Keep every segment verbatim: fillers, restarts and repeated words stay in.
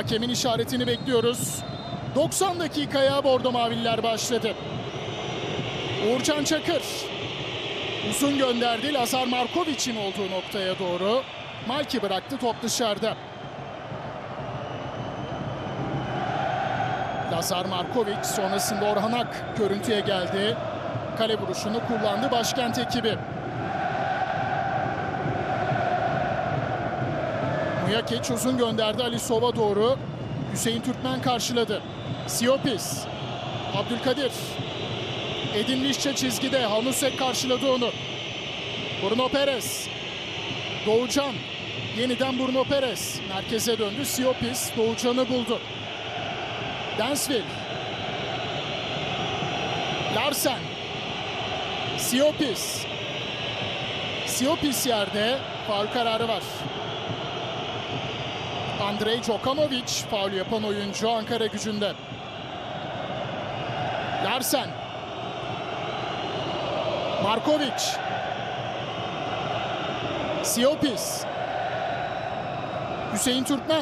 Hakemin işaretini bekliyoruz. doksan dakikaya Bordo Mavililer başladı. Uğurcan Çakır uzun gönderdi Lazar Markovic'in olduğu noktaya doğru. Malki bıraktı, top dışarıda. Lazar Markovic sonrasında Orhan Ak görüntüye geldi. Kale vuruşunu kullandı Başkent ekibi. Mujakic uzun gönderdi Alisov'a doğru. Hüseyin Türkmen karşıladı. Siopis. Abdülkadir. Edin Visca çizgide. Hanusek karşıladı onu. Bruno Perez. Doğucan. Yeniden Bruno Perez. Merkeze döndü. Siopis Doğucan'ı buldu. Densville. Larsen. Siopis. Siopis yerde. Faul kararı var. Andrei Djokanovic faul yapan oyuncu Ankara Gücü'nde. Larsen. Markovic. Siopis. Hüseyin Türkmen.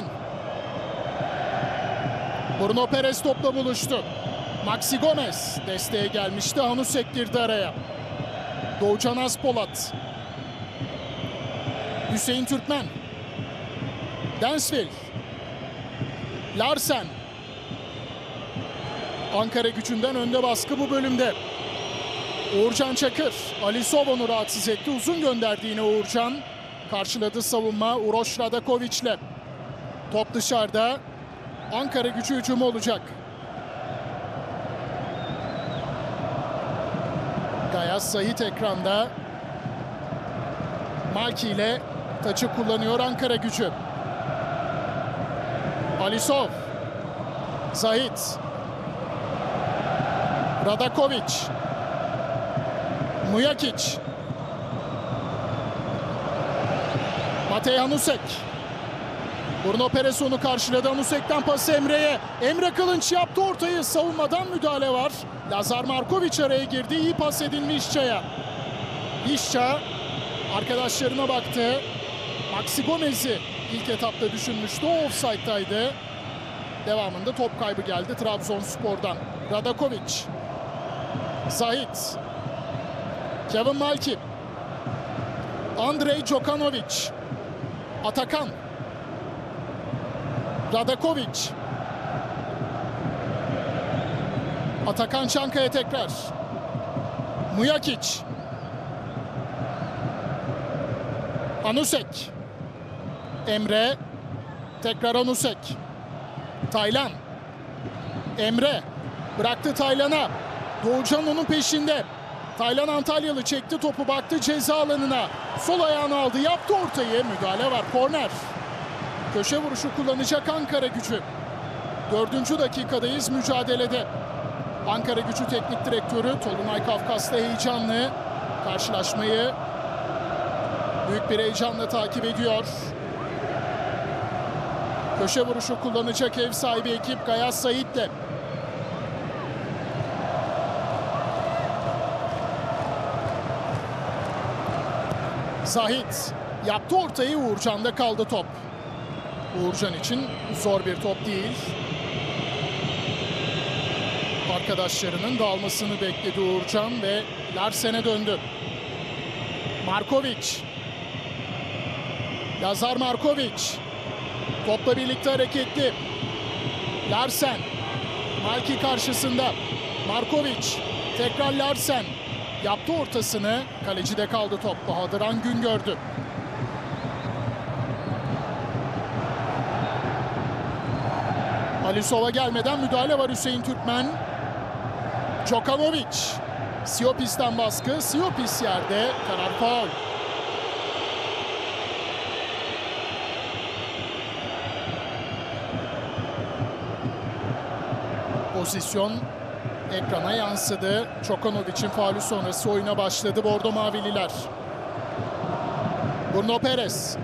Bruno Perez topla buluştu. Maxi Gomez desteğe gelmişti. Hanusek girdi araya. Doğucan Aspolat. Hüseyin Türkmen. Densville. Larsen. Ankara Gücü'nden önde baskı bu bölümde. Uğurcan Çakır. Alisov onu rahatsız etti. Uzun gönderdi yine Uğurcan. Karşıladı savunma Uroš Radakovic'le. Top dışarıda. Ankara Gücü hücumu olacak. Gayas Sait ekranda. Malki ile taçı kullanıyor Ankara Gücü. Alisov. Zahit. Radakovic. Mujakic. Matej Hanusek. Bruno Perez onu karşıladı. Hanusek'ten pası Emre'ye. Emre Kılınç yaptı ortayı. Savunmadan müdahale var. Lazar Markovic araya girdi. İyi pas edilmiş Visca'ya. Visca arkadaşlarına baktı. Maxi Gomez'i ilk etapta düşünmüştü. O offside'daydı. Devamında top kaybı geldi Trabzonspor'dan. Radakovic. Zahit. Kevin Malki. Andrei Djokanovic. Atakan. Radakovic. Atakan Çankaya tekrar. Mujakic. Hanusek. Emre. Tekrar Hanusek. Taylan. Emre. Bıraktı Taylan'a. Doğucan onun peşinde. Taylan Antalyalı çekti topu, baktı ceza alanına. Sol ayağını aldı, yaptı ortayı. Müdahale var, korner. Köşe vuruşu kullanacak Ankara Gücü. Dördüncü dakikadayız mücadelede. Ankara Gücü Teknik Direktörü Tolunay Kafkas'ta heyecanlı. Karşılaşmayı büyük bir heyecanla takip ediyor. Köşe vuruşu kullanacak ev sahibi ekip Gayas Sait'le. Zahit yaptı ortayı, Uğurcan'da kaldı top. Uğurcan için zor bir top değil. Arkadaşlarının dağılmasını bekledi Uğurcan ve Larsen'e döndü. Markovic. Lazar Markovic. Topla birlikte hareketli. Larsen. Malki karşısında. Markovic. Tekrar Larsen. Yaptı ortasını. Kalecide kaldı top. Bahadır Angün gördü. Alisov'a gelmeden müdahale var Hüseyin Türkmen. Djokanovic. Siopis'ten baskı. Siopis yerde. Karar faul. Pozisyon ekrana yansıdı. Djokanovic'in faulü sonrası oyuna başladı Bordo Mavililer. Bruno Perez.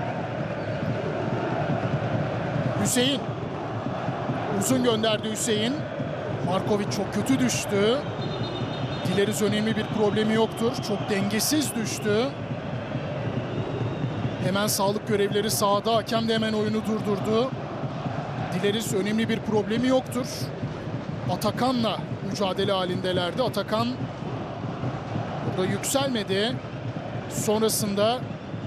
Hüseyin. Uzun gönderdi Hüseyin. Markovic çok kötü düştü. Dileriz önemli bir problemi yoktur. Çok dengesiz düştü. Hemen sağlık görevlileri sahada. Hakem de hemen oyunu durdurdu. Dileriz önemli bir problemi yoktur. Atakan'la mücadele halindelerdi. Atakan burada yükselmedi. Sonrasında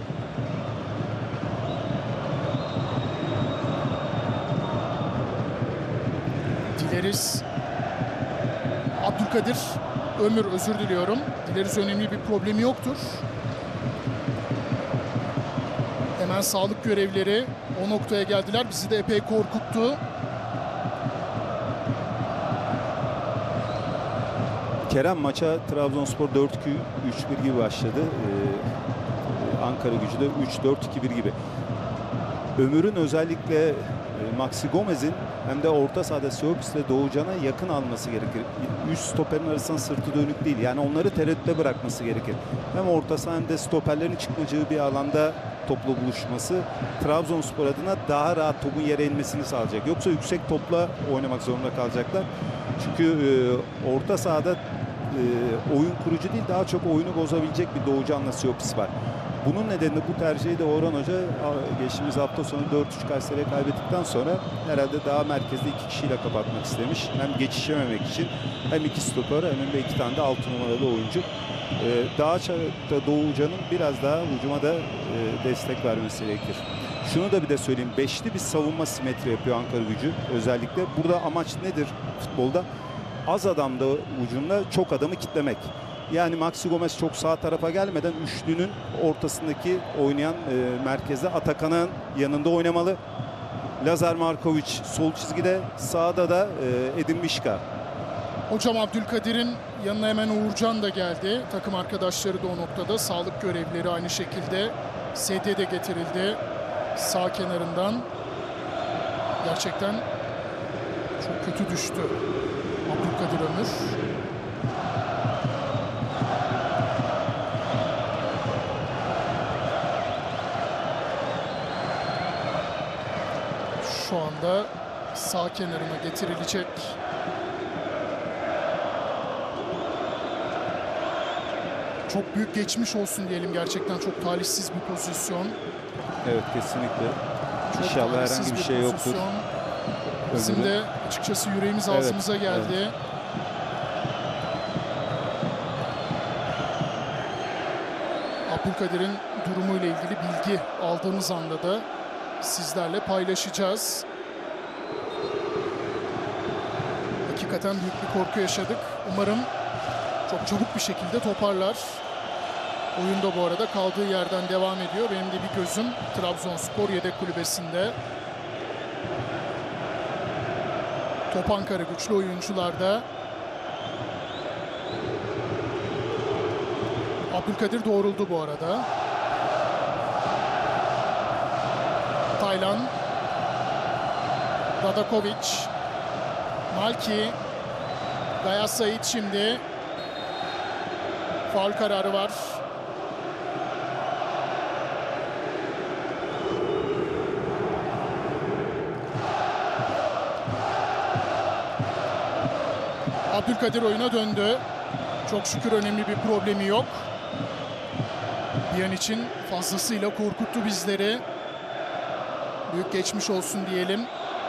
Dileriz Abdülkadir Ömür, özür diliyorum. Dileriz önemli bir problemi yoktur. Hemen sağlık görevlileri o noktaya geldiler. Bizi de epey korkuttu. Kerem, maça Trabzonspor dört iki üç bir gibi başladı. Ee, Ankara Gücü de üç dört iki bir gibi. Ömür'ün özellikle e, Maxi Gomez'in hem de orta sahada Siopis'le Doğucan'a yakın alması gerekir. Üst stoperin arasında sırtı dönük değil. Yani onları tereddütte bırakması gerekir. Hem orta saha hem de stoperlerin çıkmayacağı bir alanda topla buluşması Trabzonspor adına daha rahat topun yere inmesini sağlayacak. Yoksa yüksek topla oynamak zorunda kalacaklar. Çünkü e, orta sahada e, oyun kurucu değil, daha çok oyunu bozabilecek bir Doğucan'la Siopis var. Bunun nedeni bu tercihi de Orhan Hoca geçtiğimiz hafta sonu dört üç Kayseri'ye kaybettikten sonra herhalde daha merkezde iki kişiyle kapatmak istemiş. Hem geçişememek için hem iki stoper hem de iki tane de altı numaralı oyuncu. Ee, daha da Doğucan'ın biraz daha hücuma da e, destek vermesi gerekir. Şunu da bir de söyleyeyim. Beşli bir savunma simetri yapıyor Ankara Gücü özellikle. Burada amaç nedir futbolda? Az adamda hücumda çok adamı kitlemek. Yani Maxi Gomez çok sağ tarafa gelmeden üçlünün ortasındaki oynayan e, merkezde Atakan'ın yanında oynamalı. Lazar Markovic sol çizgide, sağda da e, Edin Mişka. Hocam Abdülkadir'in yanına hemen Uğurcan da geldi. Takım arkadaşları da o noktada. Sağlık görevlileri aynı şekilde. Sedye de getirildi sağ kenarından. Gerçekten çok kötü düştü Abdülkadir Ömür. Şu anda sağ kenarına getirilecek. Çok büyük geçmiş olsun diyelim, gerçekten çok talihsiz bir pozisyon. Evet, kesinlikle. Çok İnşallah herhangi bir, bir şey pozisyon. yoktur. Bizim de açıkçası yüreğimiz evet, ağzımıza geldi. Evet. Abdülkadir'in durumuyla ilgili bilgi aldığımız anda da sizlerle paylaşacağız. Hakikaten büyük bir korku yaşadık. Umarım çok çabuk bir şekilde toparlar. Oyunda bu arada kaldığı yerden devam ediyor. Benim de bir gözüm Trabzonspor yedek kulübesinde. Top Ankara Güçlü oyuncularda. Abdülkadir doğruldu bu arada. Taylan. Radakovic. Malki. Gayas Sait şimdi. Faul kararı var. Abdülkadir oyuna döndü. Çok şükür önemli bir problemi yok. Bir an için fazlasıyla korkuttu bizleri. Büyük geçmiş olsun diyelim.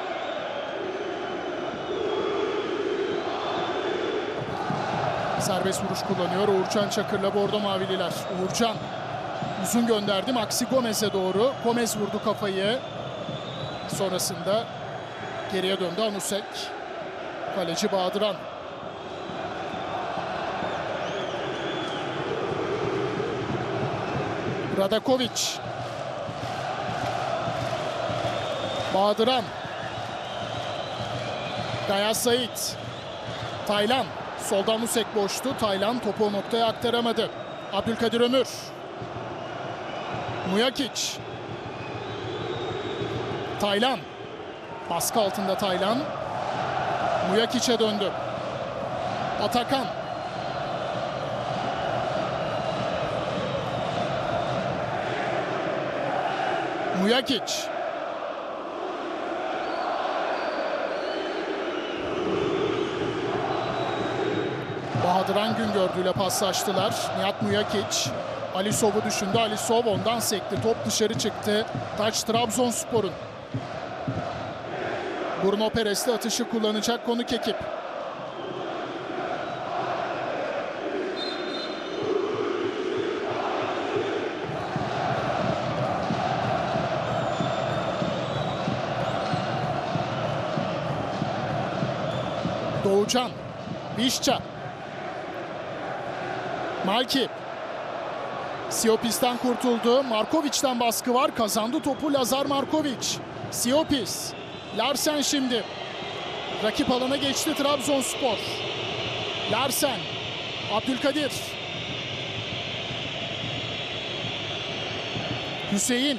Serbest vuruş kullanıyor Uğurcan Çakır'la Bordo Mavililer. Uğurcan uzun gönderdi Maxi Gomez'e doğru. Gomez vurdu kafayı. Sonrasında geriye döndü Anusek. Kaleci Bağdıran. Radakovic. Bağdıran. Gayas Sait. Taylan. Soldan Anusek boştu. Taylan topu o noktaya aktaramadı. Abdülkadir Ömür. Mujakic. Taylan. Baskı altında Taylan. Mujakic'e döndü. Atakan. Mujakic. Bahadıran Güngördü ile paslaştılar. Nihat Mujakic. Alisov'u düşündü. Alisov ondan sekti. Top dışarı çıktı. Taç Trabzonspor'un. Bruno Peres'le atışı kullanacak konuk ekip. Doğucan, Vişça, Malki, Siopis'ten kurtuldu. Markovic'den baskı var. Kazandı topu Lazar Markovic. Siopis, Larsen şimdi. Rakip alana geçti Trabzonspor. Larsen, Abdülkadir. Hüseyin.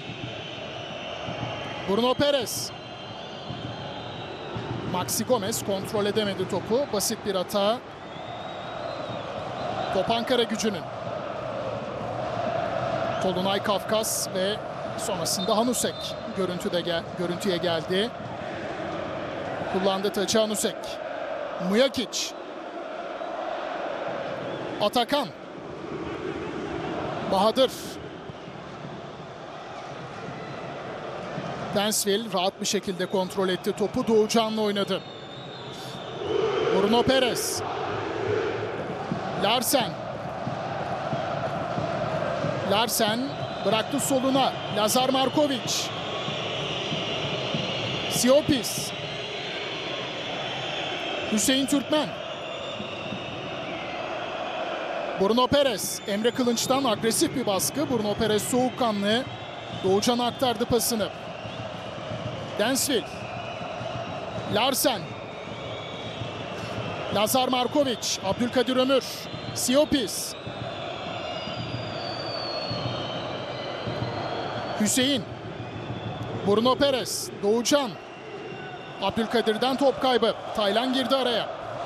Bruno Peres. Maxi Gomez kontrol edemedi topu. Basit bir hata. Top Ankara Gücü'nün. Tolunay Kafkas ve sonrasında Hanusek görüntüde gel görüntüye geldi. Kullandı taçı Hanusek. Mujakic. Atakan. Bahadır. Densville rahat bir şekilde kontrol etti topu. Doğucan'la oynadı. Bruno Peres. Larsen. Larsen bıraktı soluna. Lazar Markovic. Siopis. Hüseyin Türkmen. Bruno Peres. Emre Kılınç'tan agresif bir baskı. Bruno Peres soğukkanlı. Doğucan'a aktardı pasını. Densville. Larsen. Lazar Markovic. Abdülkadir Ömür. Siopis. Hüseyin. Bruno Peres. Doğucan. Abdülkadir'den top kaybı. Taylan girdi araya.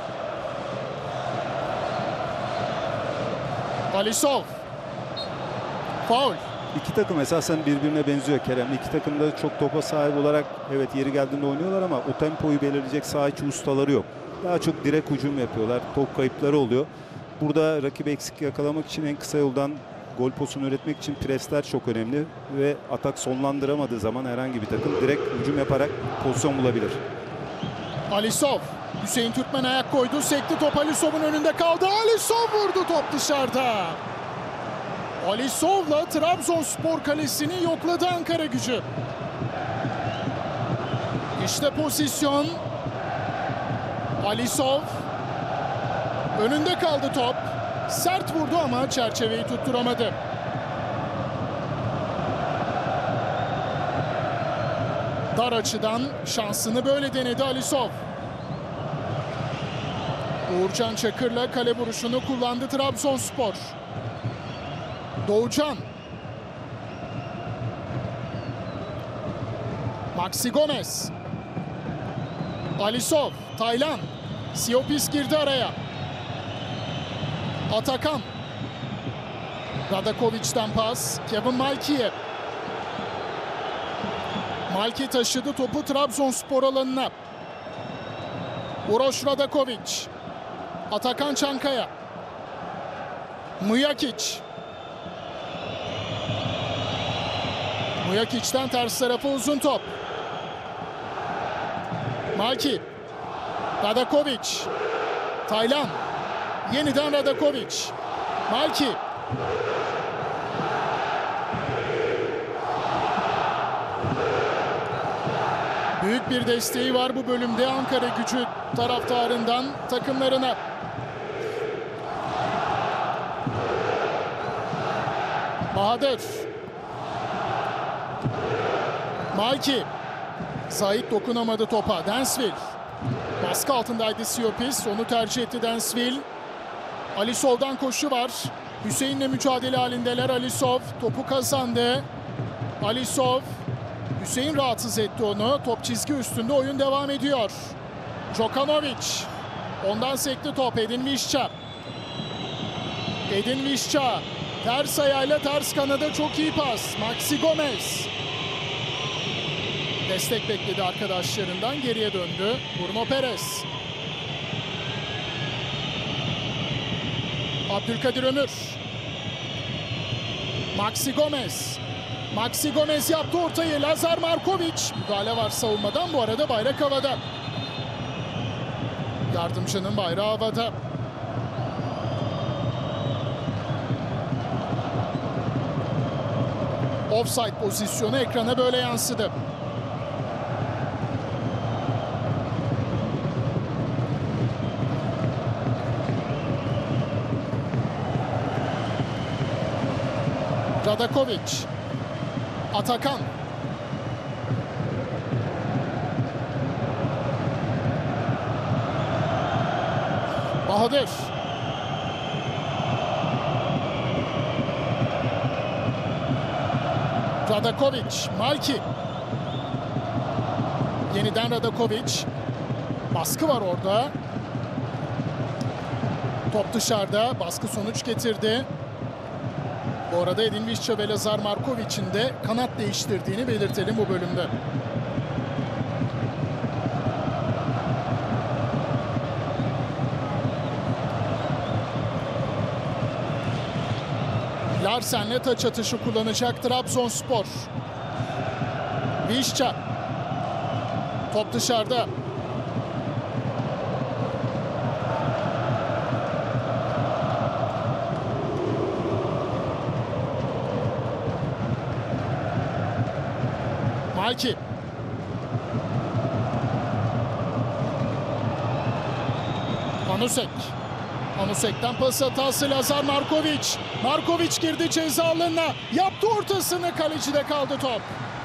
Alisov. Faul. İki takım esasen birbirine benziyor Kerem. İki takım da çok topa sahip olarak evet yeri geldiğinde oynuyorlar ama o tempoyu belirleyecek saha içi ustaları yok. Daha çok direkt hücum yapıyorlar. Top kayıpları oluyor. Burada rakibi eksik yakalamak için en kısa yoldan gol pozisyonu üretmek için presler çok önemli ve atak sonlandıramadığı zaman herhangi bir takım direkt hücum yaparak pozisyon bulabilir. Alisov. Hüseyin Türkmen ayak koydu. Sekti top Alisov'un önünde kaldı. Alisov vurdu, top dışarıda. Alisov'la Trabzonspor kalesini yokladı Ankara Gücü. İşte pozisyon. Alisov. Önünde kaldı top. Sert vurdu ama çerçeveyi tutturamadı. Dar açıdan şansını böyle denedi Alisov. Uğurcan Çakır'la kale vuruşunu kullandı Trabzonspor. Doğucan. Maxi Gomez. Alisov. Taylan. Siopis girdi araya. Atakan. Radakovic'den pas. Kevin Malki'ye. Malki taşıdı topu Trabzonspor alanına. Uroš Radakovic. Atakan Çankaya. Mujakic. Mujakic'ten ters tarafa uzun top. Malki. Radakovic. Taylan. Yeniden Radakovic. Malki. Büyük bir desteği var bu bölümde Ankara Gücü taraftarından takımlarına. Bahadır. Malki. Zahit dokunamadı topa. Densville. Baskı altındaydı Siopis. Onu tercih etti Densville. Alisov'dan koşu var. Hüseyin'le mücadele halindeler. Alisov topu kazandı. Alisov. Hüseyin rahatsız etti onu. Top çizgi üstünde, oyun devam ediyor. Djokanovic. Ondan sekti top. Edin Vişça. Edin Vişça. Ters ayağıyla ters kanada çok iyi pas. Maxi Gomez. Destek bekledi arkadaşlarından. Geriye döndü. Bruno Peres. Abdülkadir Ömür. Maxi Gomez. Maxi Gomez yaptı ortayı. Lazar Markovic. Müdahale var savunmadan. Bu arada bayrak havada. Yardımcının bayrağı havada. Offside pozisyonu ekrana böyle yansıdı. Radakovic. Atakan. Bahadır. Radakovic. Malki. Yeniden Radakovic. Baskı var orada. Top dışarıda. Baskı sonuç getirdi. Bu arada Edin Visca ve Lazar Markovic'in de kanat değiştirdiğini belirtelim bu bölümde. Larsen'le taç atışı kullanacak Trabzonspor. Visca. Top dışarıda. Malki. Anusek. Anusek'ten pas hatası Lazar Markovic. Markovic girdi ceza alanına. Yaptı ortasını. Kalecide kaldı top.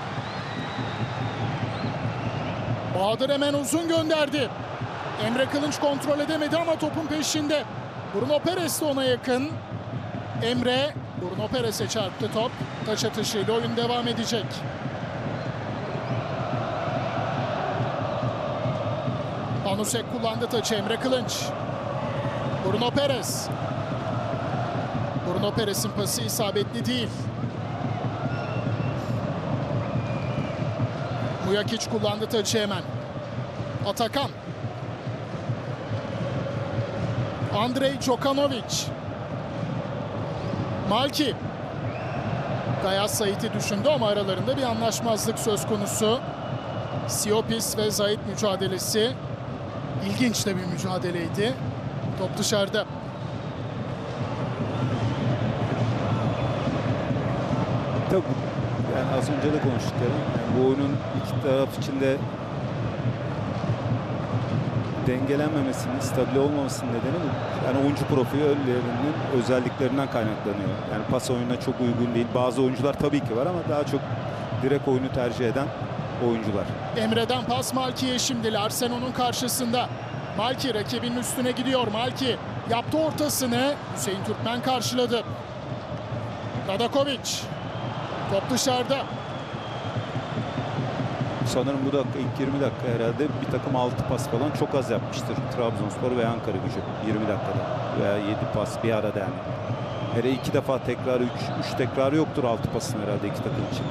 Bahadır hemen uzun gönderdi. Emre Kılınç kontrol edemedi ama topun peşinde. Bruno Perez de ona yakın. Emre. Bruno Perez'e çarptı top. Taç atışıyla oyun devam edecek. Anusek kullandı taçı. Emre Kılınç. Bruno Perez. Bruno Perez'in pası isabetli değil. Mujakic kullandı taçı hemen. Atakan. Andrei Djokanovic. Malki. Gayas Sait'i düşündü ama aralarında bir anlaşmazlık söz konusu. Siopis ve Zait mücadelesi. İlginç de bir mücadeleydi. Top dışarıda. Tabii yani az önce de konuştuk yani. Yani bu oyunun iki taraf içinde dengelenmemesinin, stabil olmamasının nedeni bu. Yani oyuncu profillerinin özelliklerinden kaynaklanıyor. Yani pas oyununa çok uygun değil. Bazı oyuncular tabii ki var ama daha çok direkt oyunu tercih eden oyuncular. Emre'den pas Malki'ye şimdi. Larsen onun karşısında. Malki rakibinin üstüne gidiyor. Malki yaptı ortasını. Hüseyin Türkmen karşıladı. Radakovic. Top dışarıda. Sanırım bu dakika ilk yirmi dakika herhalde bir takım altı pas falan çok az yapmıştır. Trabzonspor ve Ankara Gücü yirmi dakikada veya yedi pas bir arada yani. Hele iki defa tekrar üç tekrar yoktur altı pasın herhalde iki takım için.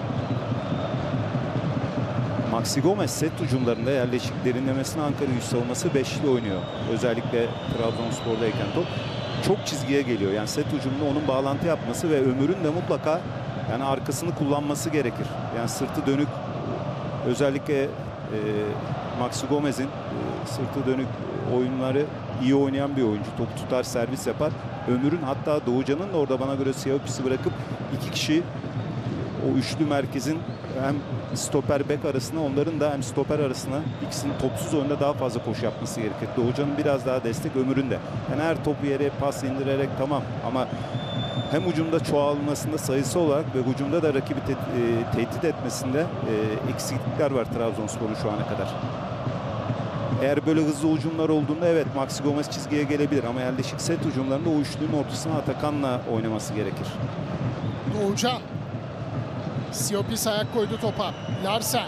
Maxi Gomez set hücumlarında yerleşik derinlemesine Ankara Gücü savunması beşli oynuyor. Özellikle Trabzonspor'dayken top çok çizgiye geliyor. Yani set hücumunda onun bağlantı yapması ve Ömür'ün de mutlaka yani arkasını kullanması gerekir. Yani sırtı dönük özellikle e, Maxi Gomez'in e, sırtı dönük oyunları iyi oynayan bir oyuncu. Top tutar, servis yapar. Ömür'ün hatta Doğucan'ın da orada bana göre Siyopis'i bırakıp iki kişi o üçlü merkezin hem stoper bek arasına onların da hem stoper arasına ikisinin topsuz oyunda daha fazla koşu yapması gerekir. Doğucan'ın biraz daha destek Ömür'ün de. Yani her topu yere pas indirerek tamam ama hem hücumda çoğalmasında sayısı olarak ve hücumda da rakibi te e, tehdit etmesinde e, eksiklikler var Trabzonspor'un şu ana kadar. Eğer böyle hızlı hücumlar olduğunda evet Maxi Gomez çizgiye gelebilir ama yerleşik set hücumlarında o üçlünün ortasına Atakan'la oynaması gerekir. Doğucan. Siopis ayak koydu topa. Larsen.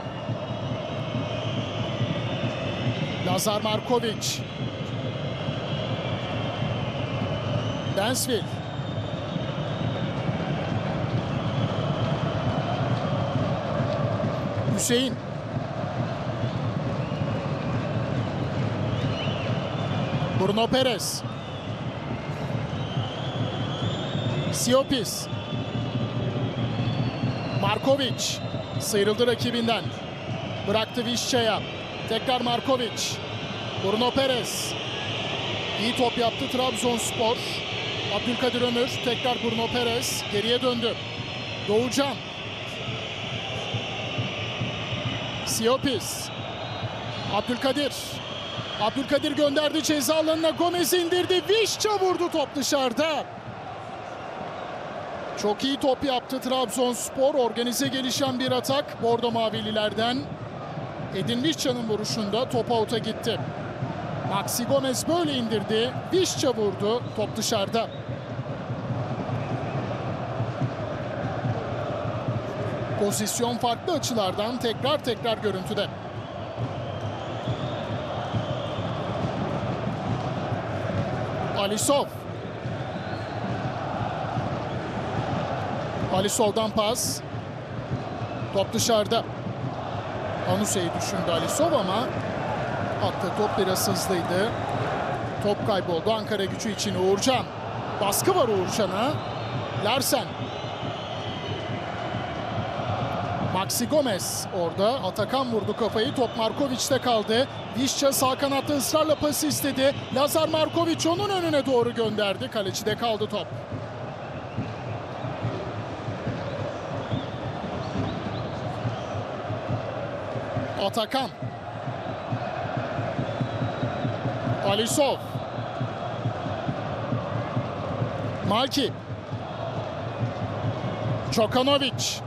Lazar Markovic. Densville. Hüseyin. Bruno Perez. Siopis. Markovic sıyrıldı rakibinden. Bıraktı Vişça'ya. Tekrar Markovic. Bruno Perez. İyi top yaptı Trabzonspor. Abdülkadir Ömür. Tekrar Bruno Perez. Geriye döndü. Doğucan. Siopis. Abdülkadir. Abdülkadir gönderdi ceza alanına. Gomez indirdi. Vişça vurdu, top dışarıda. Çok iyi top yaptı Trabzonspor. Organize gelişen bir atak Bordo Mavililerden. Edin Vişça'nın vuruşunda top out'a gitti. Maxi Gomez böyle indirdi. Vişça vurdu, top dışarıda. Pozisyon farklı açılardan tekrar tekrar görüntüde. Alisov. Alisov'dan pas. Top dışarıda. Anuse'yi düşündü Alisov ama attığı top biraz hızlıydı. Top kayboldu Ankaragücü için. Uğurcan. Baskı var Uğurcan'a. Larsen. Maxi Gomez orada. Atakan vurdu kafayı. Top Markovic'te kaldı. Vişça sağ kanatta ısrarla pası istedi. Lazar Markovic onun önüne doğru gönderdi. Kalecide kaldı top. Atakan. Alisov. Malki. Çokanovic.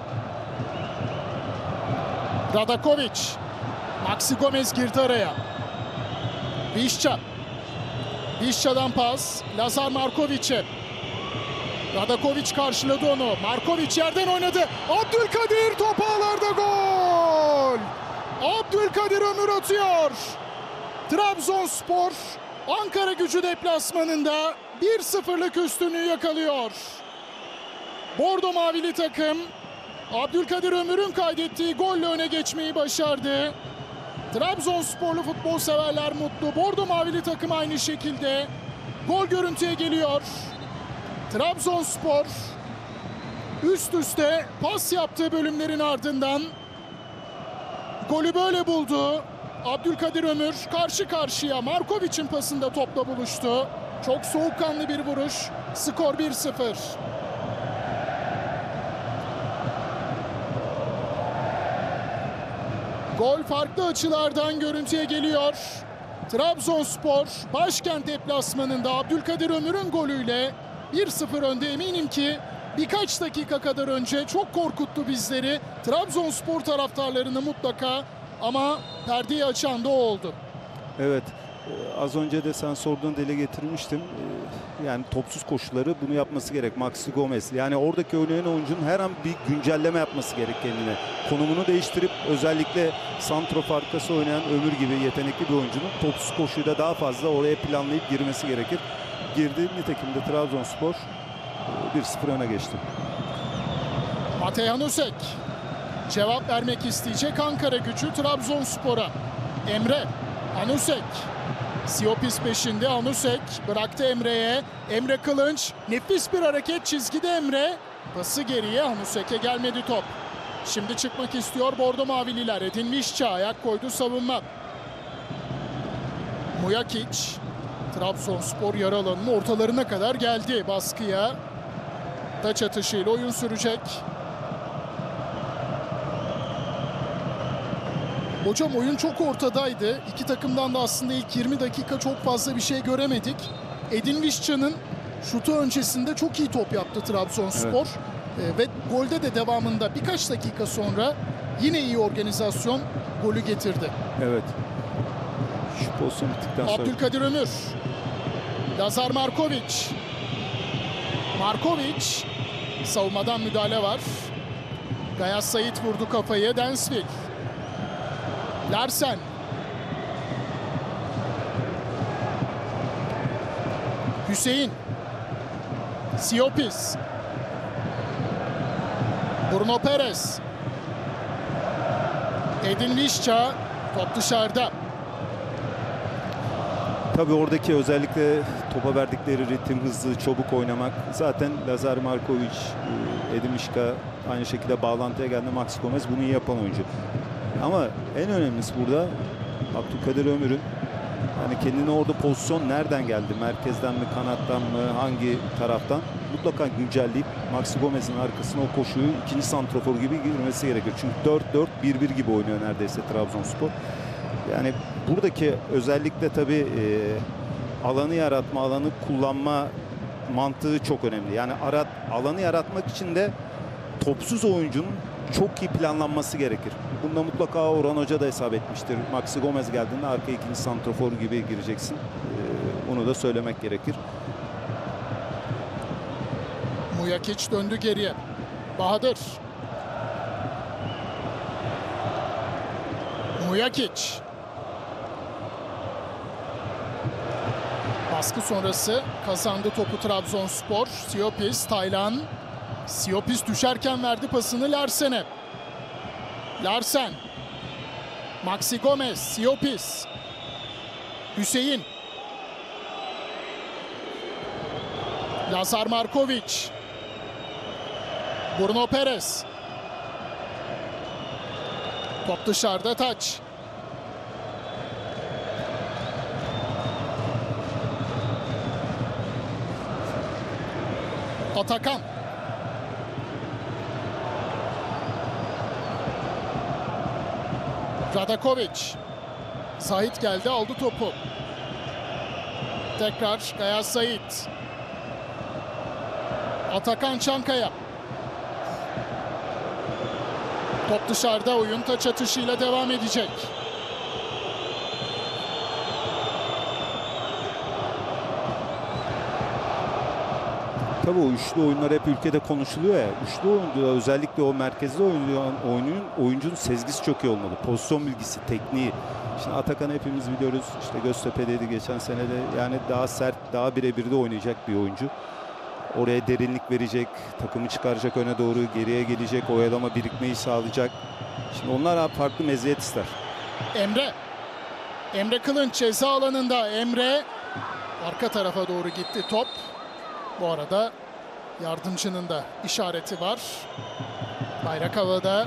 Radakovic. Maxi Gomez girdi araya. Vişça. Vişça'dan pas. Lazar Markovic'e. Radakovic karşıladı onu. Markovic yerden oynadı. Abdülkadir top ağlarda, gol! Abdülkadir Ömür atıyor. Trabzonspor Ankaragücü deplasmanında bir sıfırlık üstünlüğü yakalıyor. Bordo Mavili takım Abdülkadir Ömür'ün kaydettiği golle öne geçmeyi başardı. Trabzonsporlu futbol severler mutlu. Bordo Mavili takım aynı şekilde. Gol görüntüye geliyor. Trabzonspor üst üste pas yaptığı bölümlerin ardından golü böyle buldu. Abdülkadir Ömür karşı karşıya Markovic'in pasında topla buluştu. Çok soğukkanlı bir vuruş. Skor bir sıfır. Gol farklı açılardan görüntüye geliyor. Trabzonspor başkent deplasmanında Abdülkadir Ömür'ün golüyle bir sıfır önde. Eminim ki birkaç dakika kadar önce çok korkuttu bizleri. Trabzonspor taraftarlarını mutlaka, ama perdeyi açan da o oldu. Evet, az önce de sen sorduğun dile getirmiştim. Yani topsuz koşuları bunu yapması gerek Maxi Gomez. Yani oradaki oynayan oyuncunun her an bir güncelleme yapması gerek kendine. Konumunu değiştirip özellikle santrof arkası oynayan Ömür gibi yetenekli bir oyuncunun topsuz koşuyla daha fazla oraya planlayıp girmesi gerekir. Girdi. Nitekim de Trabzonspor bir sıfır öne geçti. Matej Anusek cevap vermek isteyecek Ankaragücü Trabzonspor'a. Emre. Anusek. Siopis peşinde. Anusek bıraktı Emre'ye. Emre Kılınç. Nefis bir hareket çizgide Emre. Pası geriye. Anusek'e gelmedi top. Şimdi çıkmak istiyor Bordo Mavililer. Edin Vişça ayak koydu savunma. Mujakic. Trabzonspor yarı alanının ortalarına kadar geldi baskıya. Taç atışıyla oyun sürecek. Hocam oyun çok ortadaydı. İki takımdan da aslında ilk yirmi dakika çok fazla bir şey göremedik. Edin Vişça'nın şutu öncesinde çok iyi top yaptı Trabzonspor. Evet. Ee, ve golde de devamında birkaç dakika sonra yine iyi organizasyon golü getirdi. Evet. Şu pozisyon bittikten sonra. Abdülkadir Ömür. Lazar Markovic. Markovic. Savunmadan müdahale var. Gayas Sait vurdu kafayı. Densville. Larsen. Hüseyin. Siopis. Bruno Perez. Edin Vişça. Top dışarıda. Tabii oradaki özellikle topa verdikleri ritim, hızlı, çabuk oynamak. Zaten Lazar Markovic, Edin Miška aynı şekilde bağlantıya geldi. Maxi Gomez bunu iyi yapan oyuncu. Ama en önemlisi burada Abdülkadir Ömür'ün yani kendine orada pozisyon nereden geldi? Merkezden mi, kanattan mı, hangi taraftan? Mutlaka güncelleyip Maxi Gomez'in arkasına o koşuyu ikinci santrafor gibi girmesi gerekiyor. Çünkü dört dört bir bir gibi oynuyor neredeyse Trabzonspor. Yani buradaki özellikle tabii e, alanı yaratma, alanı kullanma mantığı çok önemli. Yani arat, alanı yaratmak için de topsuz oyuncunun çok iyi planlanması gerekir. Bunda mutlaka Orhan Hoca da hesap etmiştir. Maxi Gomez geldiğinde arkaya ikinci santrafor gibi gireceksin. Ee, onu da söylemek gerekir. Mujakic döndü geriye. Bahadır. Mujakic. Baskı sonrası kazandı topu Trabzonspor. Siopis, Taylan. Siopis düşerken verdi pasını Larsen'e. Larsen. Maxi Gomez, Siopis. Hüseyin. Lazar Markovic. Bruno Perez. Top dışarıda, taç. Atakan. Radakovic. Zahit geldi, aldı topu. Tekrar Gayaz Zahit. Atakan Çankaya. Top dışarıda, oyun taç atışıyla devam edecek. Tabii o üçlü oyunlar hep ülkede konuşuluyor ya. Üçlü oyunda özellikle o merkezde oynayan oyunun oyuncunun sezgisi çok iyi olmalı. Pozisyon bilgisi, tekniği. Şimdi Atakan hepimiz biliyoruz. İşte Göztepe'deydi geçen sene de. Yani daha sert, daha birebir de oynayacak bir oyuncu. Oraya derinlik verecek, takımı çıkaracak öne doğru, geriye gelecek, oyalama birikmeyi sağlayacak. Şimdi onlar farklı meziyet ister. Emre. Emre Kılınç ceza alanında. Emre arka tarafa doğru gitti top. Bu arada yardımcının da işareti var. Bayrak havada.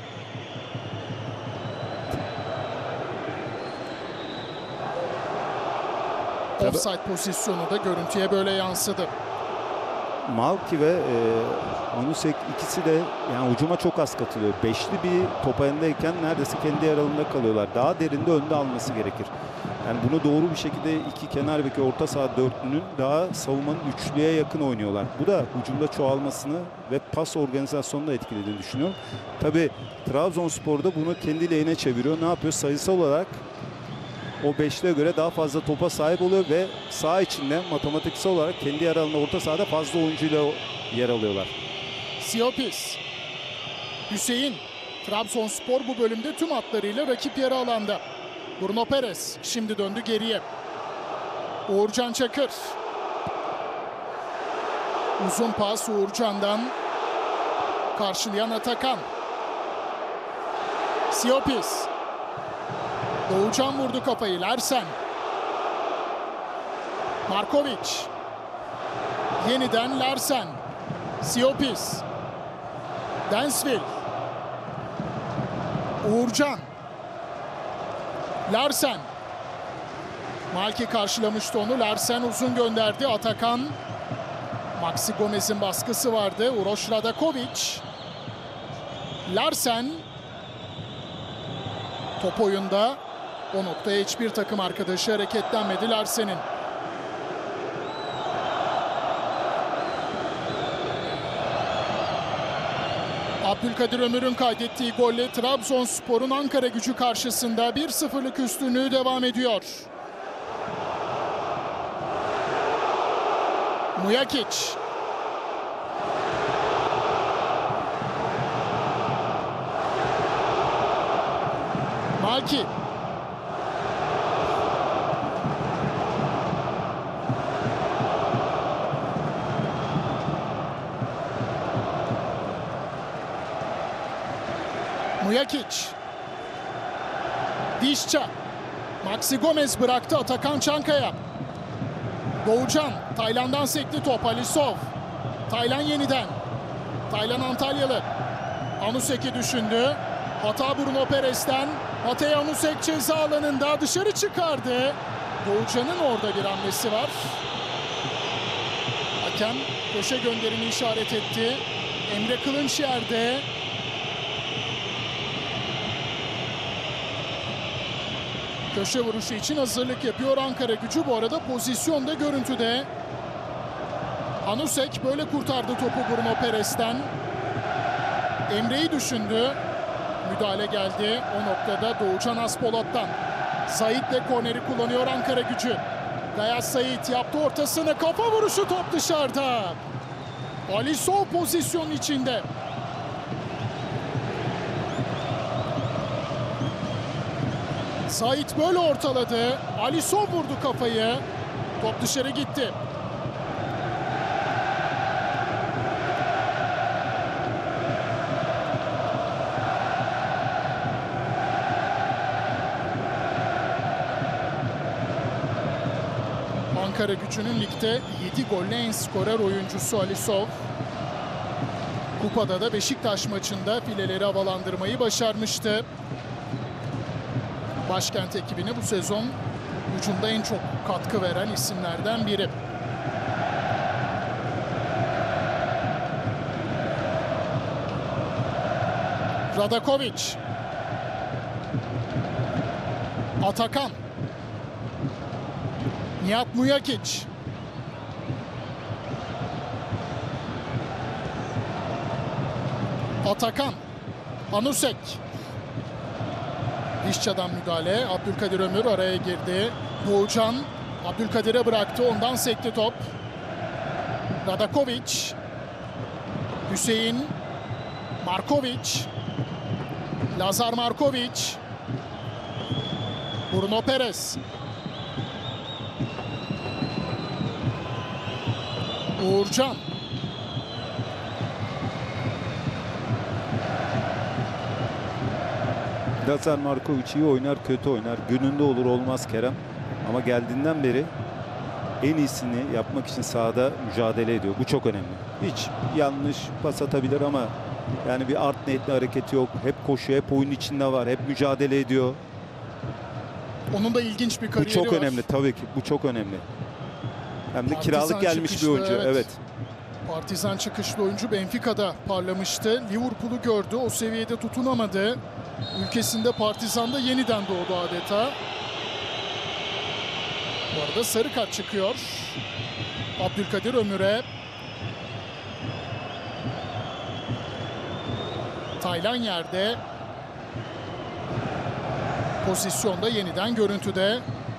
Offside pozisyonu da görüntüye böyle yansıdı. Malki ve e, Onusek ikisi de yani hücuma çok az katılıyor. Beşli bir top ayındayken neredeyse kendi yer alanında kalıyorlar. Daha derinde önde alması gerekir. Yani bunu doğru bir şekilde iki kenar beki orta saha dörtlünün daha savunmanın üçlüye yakın oynuyorlar. Bu da hücumda çoğalmasını ve pas organizasyonunu etkilediğini düşünüyorum. Tabii Trabzonspor'da bunu kendi lehine çeviriyor. Ne yapıyor? Sayısal olarak o beşliğe göre daha fazla topa sahip oluyor ve saha içinde matematiksel olarak kendi yer alanında orta sahada fazla oyuncuyla yer alıyorlar. Siopis. Hüseyin. Trabzonspor bu bölümde tüm hatlarıyla rakip yarı alanda. Bruno Perez şimdi döndü geriye. Uğurcan Çakır. Uzun pas Uğurcan'dan. Karşılayan Atakan. Siopis. Doğucan vurdu kafayı. Larsen. Markovic. Yeniden Larsen. Siopis. Densville. Uğurcan. Larsen. Malki karşılamıştı onu. Larsen uzun gönderdi. Atakan. Maxi Gomez'in baskısı vardı. Uroš Radakovic. Larsen. Top oyunda. O noktaya hiçbir takım arkadaşı hareketlenmedi Larsen'in. Abdülkadir Ömür'ün kaydettiği golle Trabzonspor'un Ankara Gücü karşısında bir sıfırlık üstünlüğü devam ediyor. Mujakic. Malki. Mujakic. Dişça. Maxi Gomez bıraktı. Atakan Çankaya. Doğucan, Taylan'dan sekti top. Alisov. Taylan yeniden. Taylan Antalyalı. Anusek'i düşündü. Hata Bruno Perez'ten. Matej Anusek ceza alanında dışarı çıkardı. Doğucan'ın orada bir hamlesi var. Hakem köşe gönderini işaret etti. Emre Kılınç yerde. Köşe vuruşu için hazırlık yapıyor Ankara Gücü. Bu arada pozisyonda görüntüde. Anusek böyle kurtardı topu Bruno Perez'ten. Emre'yi düşündü. Müdahale geldi. O noktada Doğucan Aspolat'tan. Sait de korneri kullanıyor Ankara Gücü. Gayas Sait yaptı ortasını. Kafa vuruşu, top dışarıda. Alisov pozisyon içinde. Sait böyle ortaladı. Alisov vurdu kafayı. Top dışarı gitti. Ankara Gücü'nün ligde yedi golle en skorer oyuncusu Alisov. Kupada da Beşiktaş maçında fileleri havalandırmayı başarmıştı. Başkent ekibine bu sezon hücumda en çok katkı veren isimlerden biri. Radakovic. Atakan. Nihat Mujakic. Atakan. Anusek. Vişça'dan müdahale. Abdülkadir Ömür araya girdi. Doğucan Abdülkadir'e bıraktı. Ondan sekti top. Radakovic. Hüseyin. Markovic. Lazar Markovic. Bruno Perez. Uğurcan. Lazar Markovic iyi oynar, kötü oynar. Gününde olur olmaz Kerem. Ama geldiğinden beri en iyisini yapmak için sahada mücadele ediyor. Bu çok önemli. Hiç yanlış pas atabilir ama yani bir art niyetli hareketi yok. Hep koşuyor, hep oyun içinde var. Hep mücadele ediyor. Onun da ilginç bir kariyeri var. Bu çok önemli tabii ki. Bu çok önemli. Hem de Partizan kiralık gelmiş çıkışlı, bir oyuncu. Evet. evet. Partizan çıkışlı oyuncu Benfica'da parlamıştı. Liverpool'u gördü. O seviyede tutunamadı. Ülkesinde Partizan'da yeniden doğdu adeta. Bu arada sarı kart çıkıyor Abdülkadir Ömür'e. Taylan yerde. Pozisyonda yeniden görüntüde.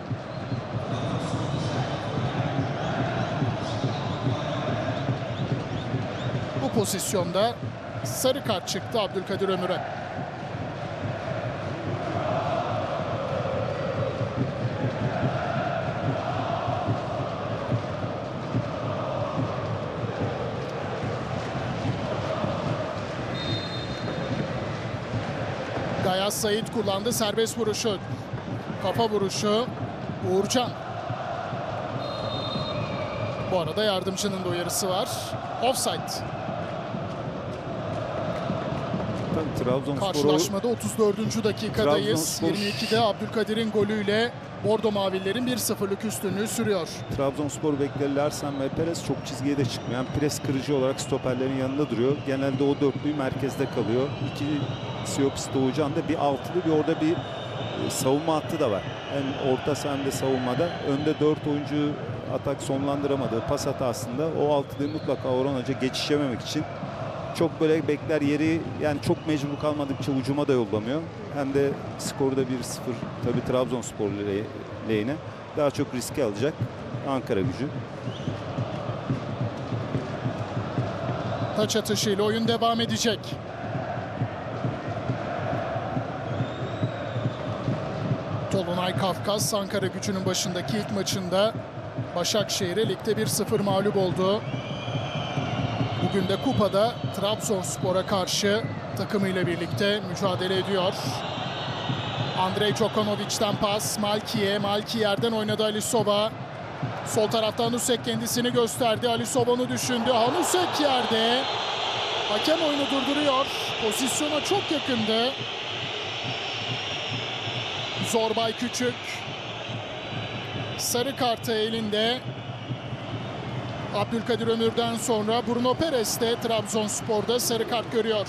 Bu pozisyonda sarı kart çıktı Abdülkadir Ömür'e. Gayas Sait kullandı serbest vuruşu. Kafa vuruşu Uğurcan. Bu arada yardımcının da uyarısı var. Offside. Karşılaşmada otuz dördüncü dakikadayız. Trabzonspor... yirmi ikide Abdülkadir'in golüyle Bordo Mavililerin bir sıfırlık üstünlüğü sürüyor. Trabzonspor bekleri Larsen ve Perez çok çizgiye de çıkmıyor. Yani pres kırıcı olarak stoperlerin yanında duruyor. Genelde o dörtlüyü merkezde kalıyor. İki Siopis Doğucan da bir altılı, bir orada bir savunma hattı da var. Hem orta saha hem de savunmada. Önde dört oyuncu atak sonlandıramadığı pas hatasında o altılıyı mutlaka Orhan Hoca geçişememek için çok böyle bekler, yeri yani çok mecbur kalmadıkça hücuma da yollamıyor. Hem de skoru da bir sıfır tabii Trabzonspor lehine daha çok riske alacak Ankara Gücü. Taç atışıyla oyun devam edecek. Tolunay Kafkas Ankara Gücü'nün başındaki ilk maçında Başakşehir'e ligde bir sıfır mağlup oldu. Bugün de kupada Trabzonspor'a karşı takımıyla birlikte mücadele ediyor. Andrei Çokanovic'den pas. Malki'ye. Malki yerden oynadı Alisov'a. Sol tarafta Hanusek kendisini gösterdi. Alisov onu düşündü. Hanusek yerde. Hakem oyunu durduruyor. Pozisyona çok yakındı. Zorbay Küçük. Sarı kartı elinde. Abdülkadir Ömür'den sonra Bruno Perez de Trabzonspor'da sarı kart görüyor.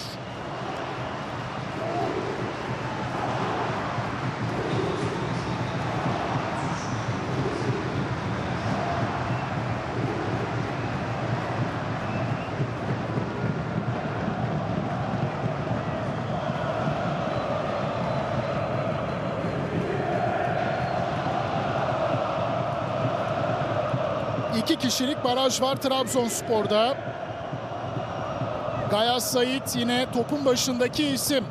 İki kişilik baraj var Trabzonspor'da. Gayas Sait yine topun başındaki isim.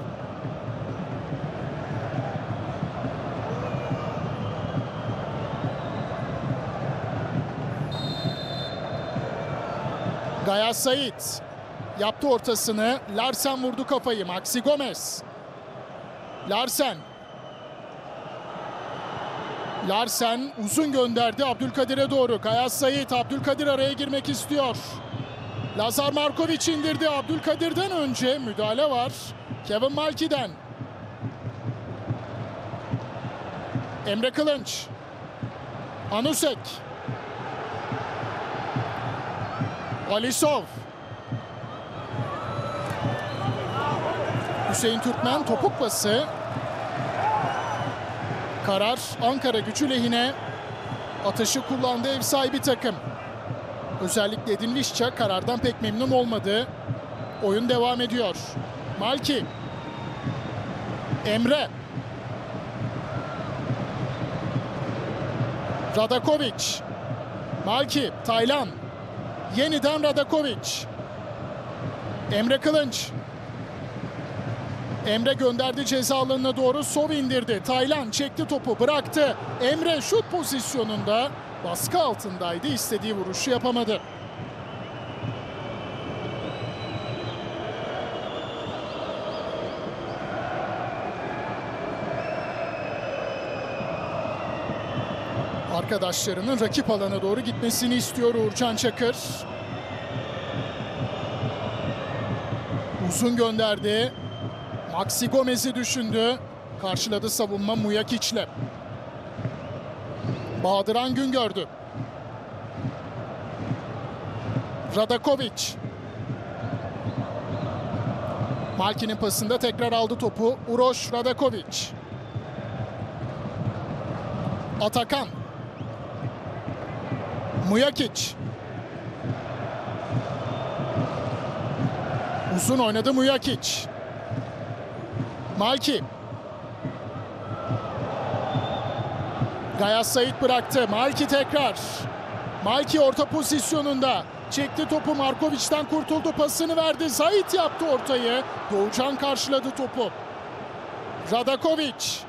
Gayas Sait yaptı ortasını. Larsen vurdu kafayı. Maxi Gomez. Larsen. Larsen uzun gönderdi Abdülkadir'e doğru. Gayas Sait, Abdülkadir araya girmek istiyor. Lazar Markovic indirdi. Abdülkadir'den önce müdahale var. Kevin Malki'den. Emre Kılınç. Hanusek. Alisov. Hüseyin Türkmen topuk pası. Karar Ankara Gücü lehine. Atışı kullandı ev sahibi takım. Özellikle Edin Visca karardan pek memnun olmadı. Oyun devam ediyor. Malki. Emre. Radakovic. Malki. Taylan. Yeniden Radakovic. Emre Kılınç. Emre gönderdi ceza alanına doğru. Sov indirdi. Taylan çekti topu, bıraktı. Emre şut pozisyonunda baskı altındaydı. İstediği vuruşu yapamadı. Arkadaşlarının rakip alana doğru gitmesini istiyor Uğurcan Çakır. Uzun gönderdi. Maxi Gomez'i düşündü. Karşıladı savunma Muyakic'le. Bahadıran Güngördü. Radakovic. Malki'nin pasında tekrar aldı topu. Uroš Radakovic. Atakan. Mujakic. Uzun oynadı Mujakic. Malki. Gayas Sait bıraktı. Malki tekrar. Malki orta pozisyonunda. Çekti topu, Markovic'den kurtuldu. Pasını verdi. Sait yaptı ortayı. Doğucan karşıladı topu. Radakovic.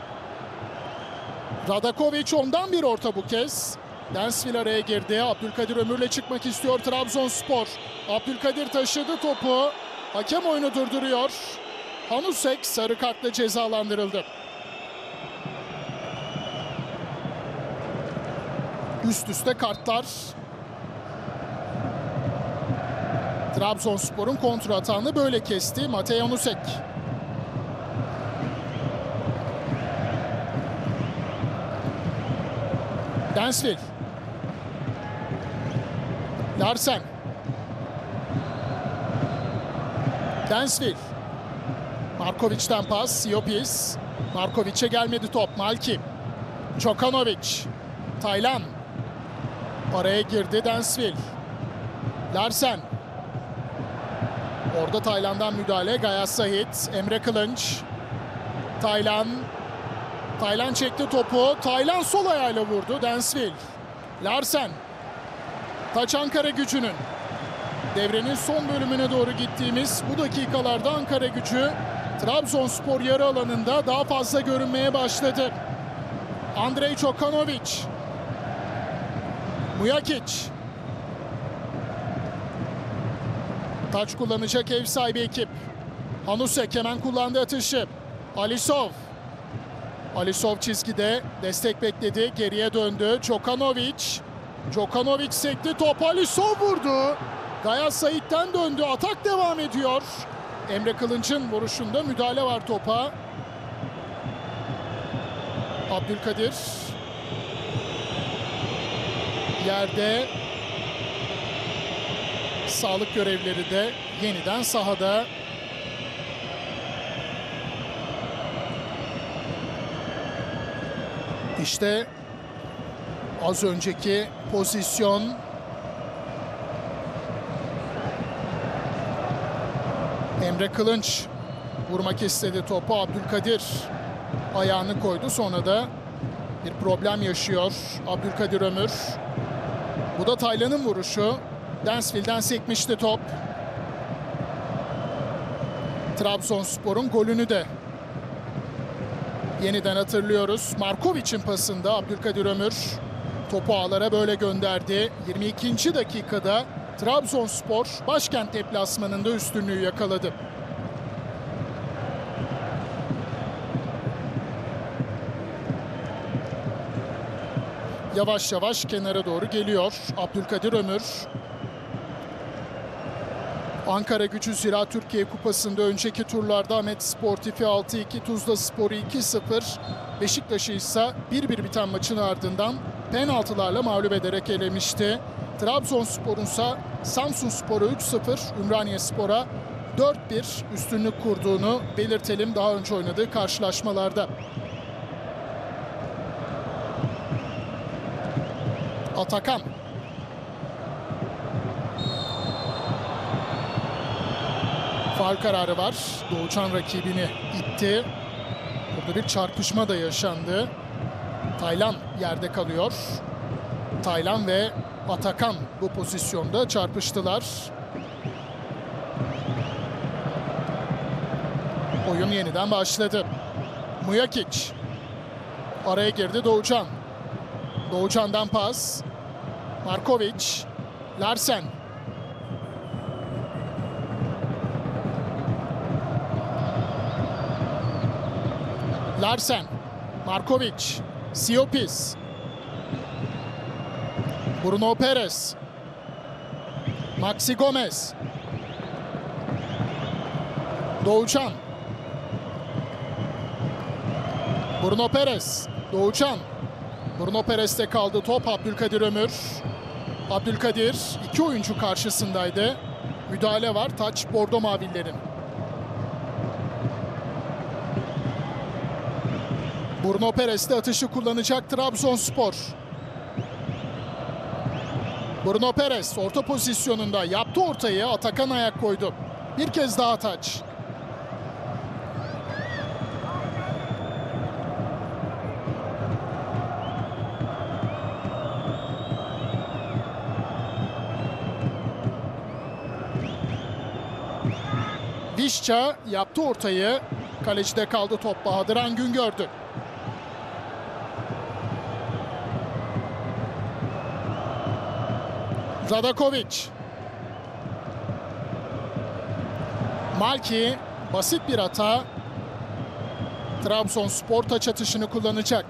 Radakovic ondan bir orta bu kez. Densville araya girdi. Abdülkadir Ömür'le çıkmak istiyor Trabzonspor. Abdülkadir taşıdı topu. Hakem oyunu durduruyor. Hanusek sarı kartla cezalandırıldı. Üst üste kartlar. Trabzonspor'un kontra atağını böyle kesti Matej Hanusek. Densville. Larsen. Densville. Markovic'den pas. Siopis. Markovic'e gelmedi top. Malki. Çokanovic. Taylan. Araya girdi Densville. Larsen. Orada Taylan'dan müdahale. Gayas Sait. Emre Kılınç. Taylan. Taylan çekti topu. Taylan sol ayağıyla vurdu. Densville. Larsen. Taç Ankara Gücü'nün. Devrenin son bölümüne doğru gittiğimiz bu dakikalarda Ankara Gücü Trabzonspor yarı alanında daha fazla görünmeye başladı. Andrei Çokanovic. Mujakic. Taç kullanacak ev sahibi ekip. Hanusek hemen kullandı atışı. Alisov. Alisov çizgide destek bekledi. Geriye döndü. Çokanovic. Djokanovic sekti. Top Alisson vurdu. Gayas Said'den döndü. Atak devam ediyor. Emre Kılınç'ın vuruşunda müdahale var topa. Abdülkadir yerde. Sağlık görevlileri de yeniden sahada. İşte az önceki pozisyon. Emre Kılınç vurmak istedi topu. Abdülkadir ayağını koydu. Sonra da bir problem yaşıyor Abdülkadir Ömür. Bu da Taylan'ın vuruşu. Densville'den sekmişti top. Trabzonspor'un golünü de yeniden hatırlıyoruz. Markovic'in pasında Abdülkadir Ömür topu ağlara böyle gönderdi. yirmi ikinci dakikada Trabzonspor başkent deplasmanında üstünlüğü yakaladı. Yavaş yavaş kenara doğru geliyor Abdülkadir Ömür. Ankara-Gücü Zira Türkiye Kupası'nda önceki turlarda Ahmet Sportif'i altı iki, Tuzla Spor'u iki sıfır, Beşiktaş'ı ise bir bir biten maçın ardından penaltılarla mağlup ederek elemişti. Trabzonspor'un ise Samsunspor'u üç sıfır, Ümraniyespor'a dört bir üstünlük kurduğunu belirtelim daha önce oynadığı karşılaşmalarda. Atakan. Faul kararı var. Doğucan rakibini itti. Burada bir çarpışma da yaşandı. Taylan yerde kalıyor. Taylan ve Atakan bu pozisyonda çarpıştılar. Oyun yeniden başladı. Mujakic. Araya girdi Doğucan. Doğucan'dan pas. Markovic. Larsen. Larsen. Markovic. Siopis. Bruno Perez. Maxi Gomez. Doğucan. Bruno Perez. Doğucan. Bruno Perez'te kaldı top. Abdülkadir Ömür. Abdülkadir iki oyuncu karşısındaydı. Müdahale var. Taç Bordo Mavillerin. Bruno Perez'te atışı kullanacak Trabzonspor. Bruno Perez orta pozisyonunda yaptı ortayı. Atakan ayak koydu. Bir kez daha taç. Vişça yaptı ortayı. Kalecide kaldı top. Bahadır Angün gördü. Radakovic. Malki basit bir hata. Trabzonspor taç atışını kullanacak.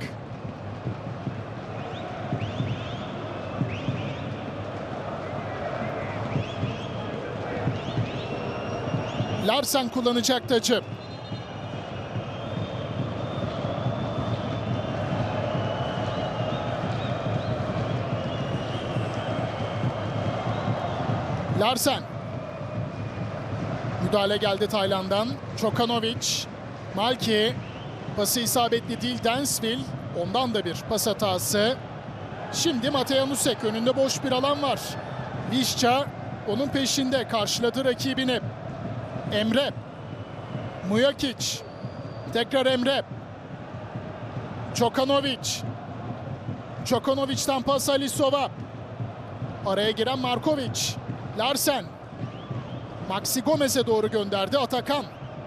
Larsen kullanacak taçı. Larsen. Müdahale geldi Taylan'dan. Djokanovic. Malki. Pası isabetli değil Densville. Ondan da bir pas hatası. Şimdi Matej Hanusek. Önünde boş bir alan var. Vişça onun peşinde. Karşıladı rakibini. Emre. Mujakic. Tekrar Emre. Djokanovic. Djokanovic'ten pas Alisson'a. Araya giren Markovic. Larsen. Maxi Gomez'e doğru gönderdi Atakan.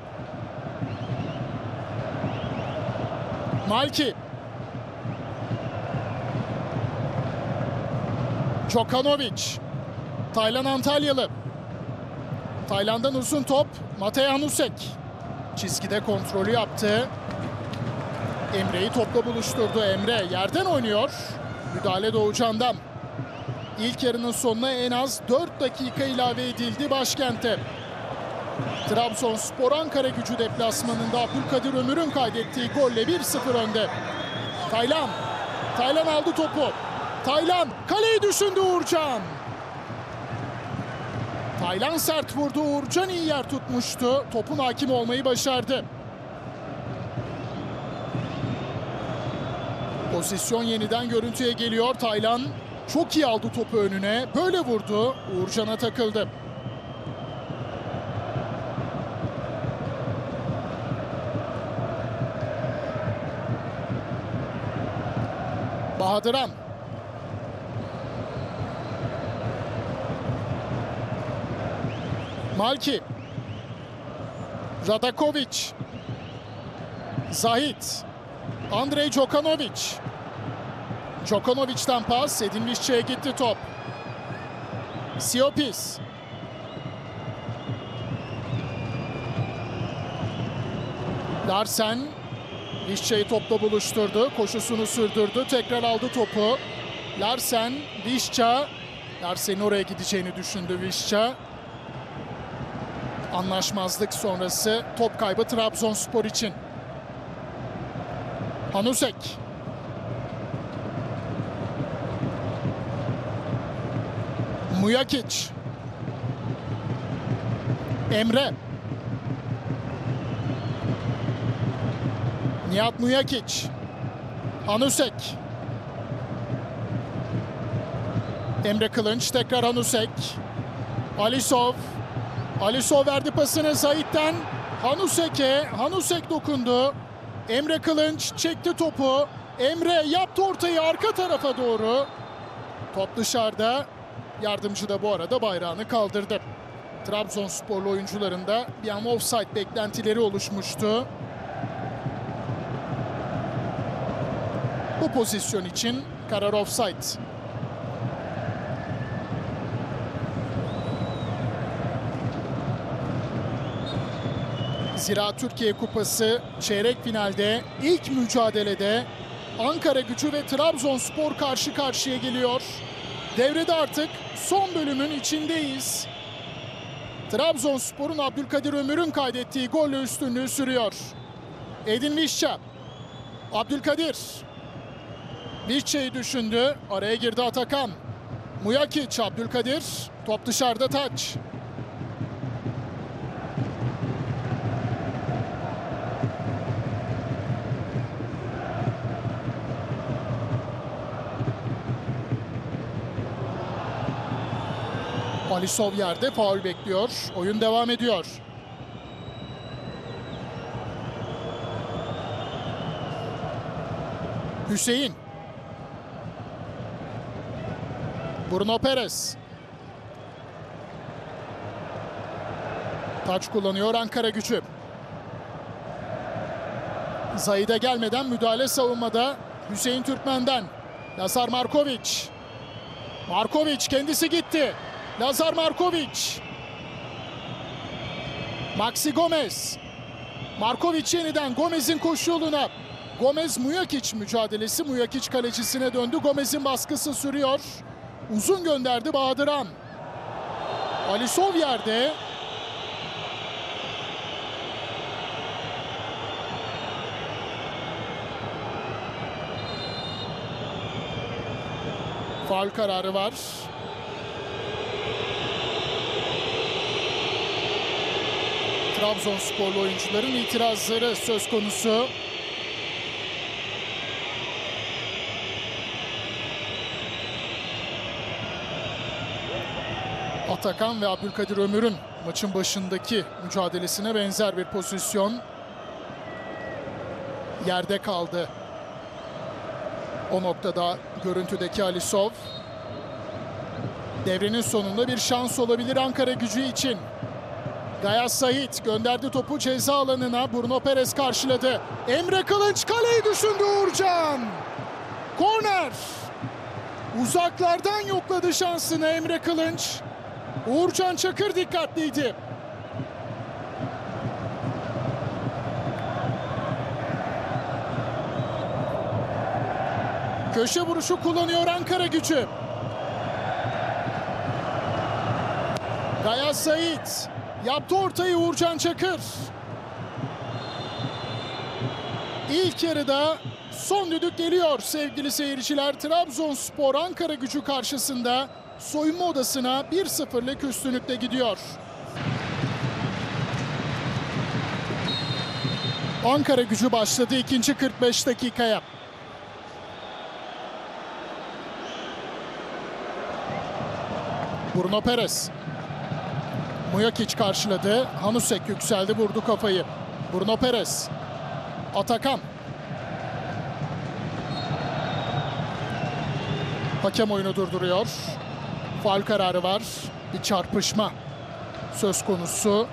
Malki. Djokanovic. Taylan Antalyalı. Taylan'dan uzun top. Matej Hanusek. Çizgide kontrolü yaptı. Emre'yi topla buluşturdu. Emre yerden oynuyor. Müdahale Doğucan'dan. İlk yarının sonuna en az dört dakika ilave edildi başkente. Trabzonspor Ankaragücü deplasmanında Abdülkadir Ömür'ün kaydettiği golle bir sıfır önde. Taylan. Taylan aldı topu. Taylan kaleyi düşündü Uğurcan. Taylan sert vurdu. Uğurcan iyi yer tutmuştu. Topun hakim olmayı başardı. Pozisyon yeniden görüntüye geliyor. Taylan çok iyi aldı topu önüne. Böyle vurdu. Uğurcan'a takıldı. Bahadıran. Malki. Radakovic. Zahit. Andrei Djokanovic. Djokanovic'ten pas. Edin Visca'ya gitti top. Siopis. Larsen. Visca'yı topla buluşturdu. Koşusunu sürdürdü. Tekrar aldı topu. Larsen. Visca. Larsen'in oraya gideceğini düşündü Visca. Anlaşmazlık sonrası top kaybı Trabzonspor için. Hanusek. Mujakic. Emre. Nihat Mujakic. Hanusek. Emre Kılınç tekrar Hanusek. Alisov. Alisov verdi pasını Zahit'ten Hanusek'e. Hanusek dokundu. Emre Kılınç çekti topu. Emre yaptı ortayı arka tarafa doğru. Top dışarıda. Yardımcı da bu arada bayrağını kaldırdı. Trabzonsporlu oyuncuların da bir an offside beklentileri oluşmuştu. Bu pozisyon için karar offside. Zira Türkiye Kupası çeyrek finalde ilk mücadelede Ankaragücü ve Trabzonspor karşı karşıya geliyor. Devrede artık son bölümün içindeyiz. Trabzonspor'un Abdülkadir Ömür'ün kaydettiği golle üstünlüğü sürüyor. Edin Visca. Abdülkadir. Visca'yı düşündü. Araya girdi Atakan. Mujakic, Abdülkadir. Top dışarıda, taç. Alisov yerde faul bekliyor. Oyun devam ediyor. Hüseyin. Bruno Perez. Taç kullanıyor Ankaragücü. Zahid'e gelmeden müdahale savunmada Hüseyin Türkmen'den. Lazar Markovic. Markovic kendisi gitti. Lazar Markovic. Maxi Gomez. Markovic yeniden Gomez'in koşu yoluna. Gomez Mujakic mücadelesi. Mujakic kalecisine döndü. Gomez'in baskısı sürüyor. Uzun gönderdi Bahadıran. Alisov yerde. Faul kararı var. Trabzonsporlu oyuncuların itirazları söz konusu. Atakan ve Abdülkadir Ömür'ün maçın başındaki mücadelesine benzer bir pozisyon. Yerde kaldı. O noktada görüntüdeki Alisov. Devrenin sonunda bir şans olabilir Ankaragücü için. Gayas Sait gönderdi topu ceza alanına. Bruno Perez karşıladı. Emre Kılınç kaleyi düşündü Uğurcan. Korner. Uzaklardan yokladı şansını Emre Kılınç. Uğurcan Çakır dikkatliydi. Köşe vuruşu kullanıyor Ankaragücü. Gayas Sait yaptı ortayı, Uğurcan Çakır. İlk yarıda son düdük geliyor sevgili seyirciler. Trabzonspor Ankaragücü karşısında soyunma odasına bir sıfırlık üstünlükle gidiyor. Ankaragücü başladı ikinci kırk beş dakikaya. Bruno Perez. Mujakic karşıladı. Hanusek yükseldi, vurdu kafayı. Bruno Perez. Atakan. Hakem oyunu durduruyor. Faul kararı var. Bir çarpışma söz konusu.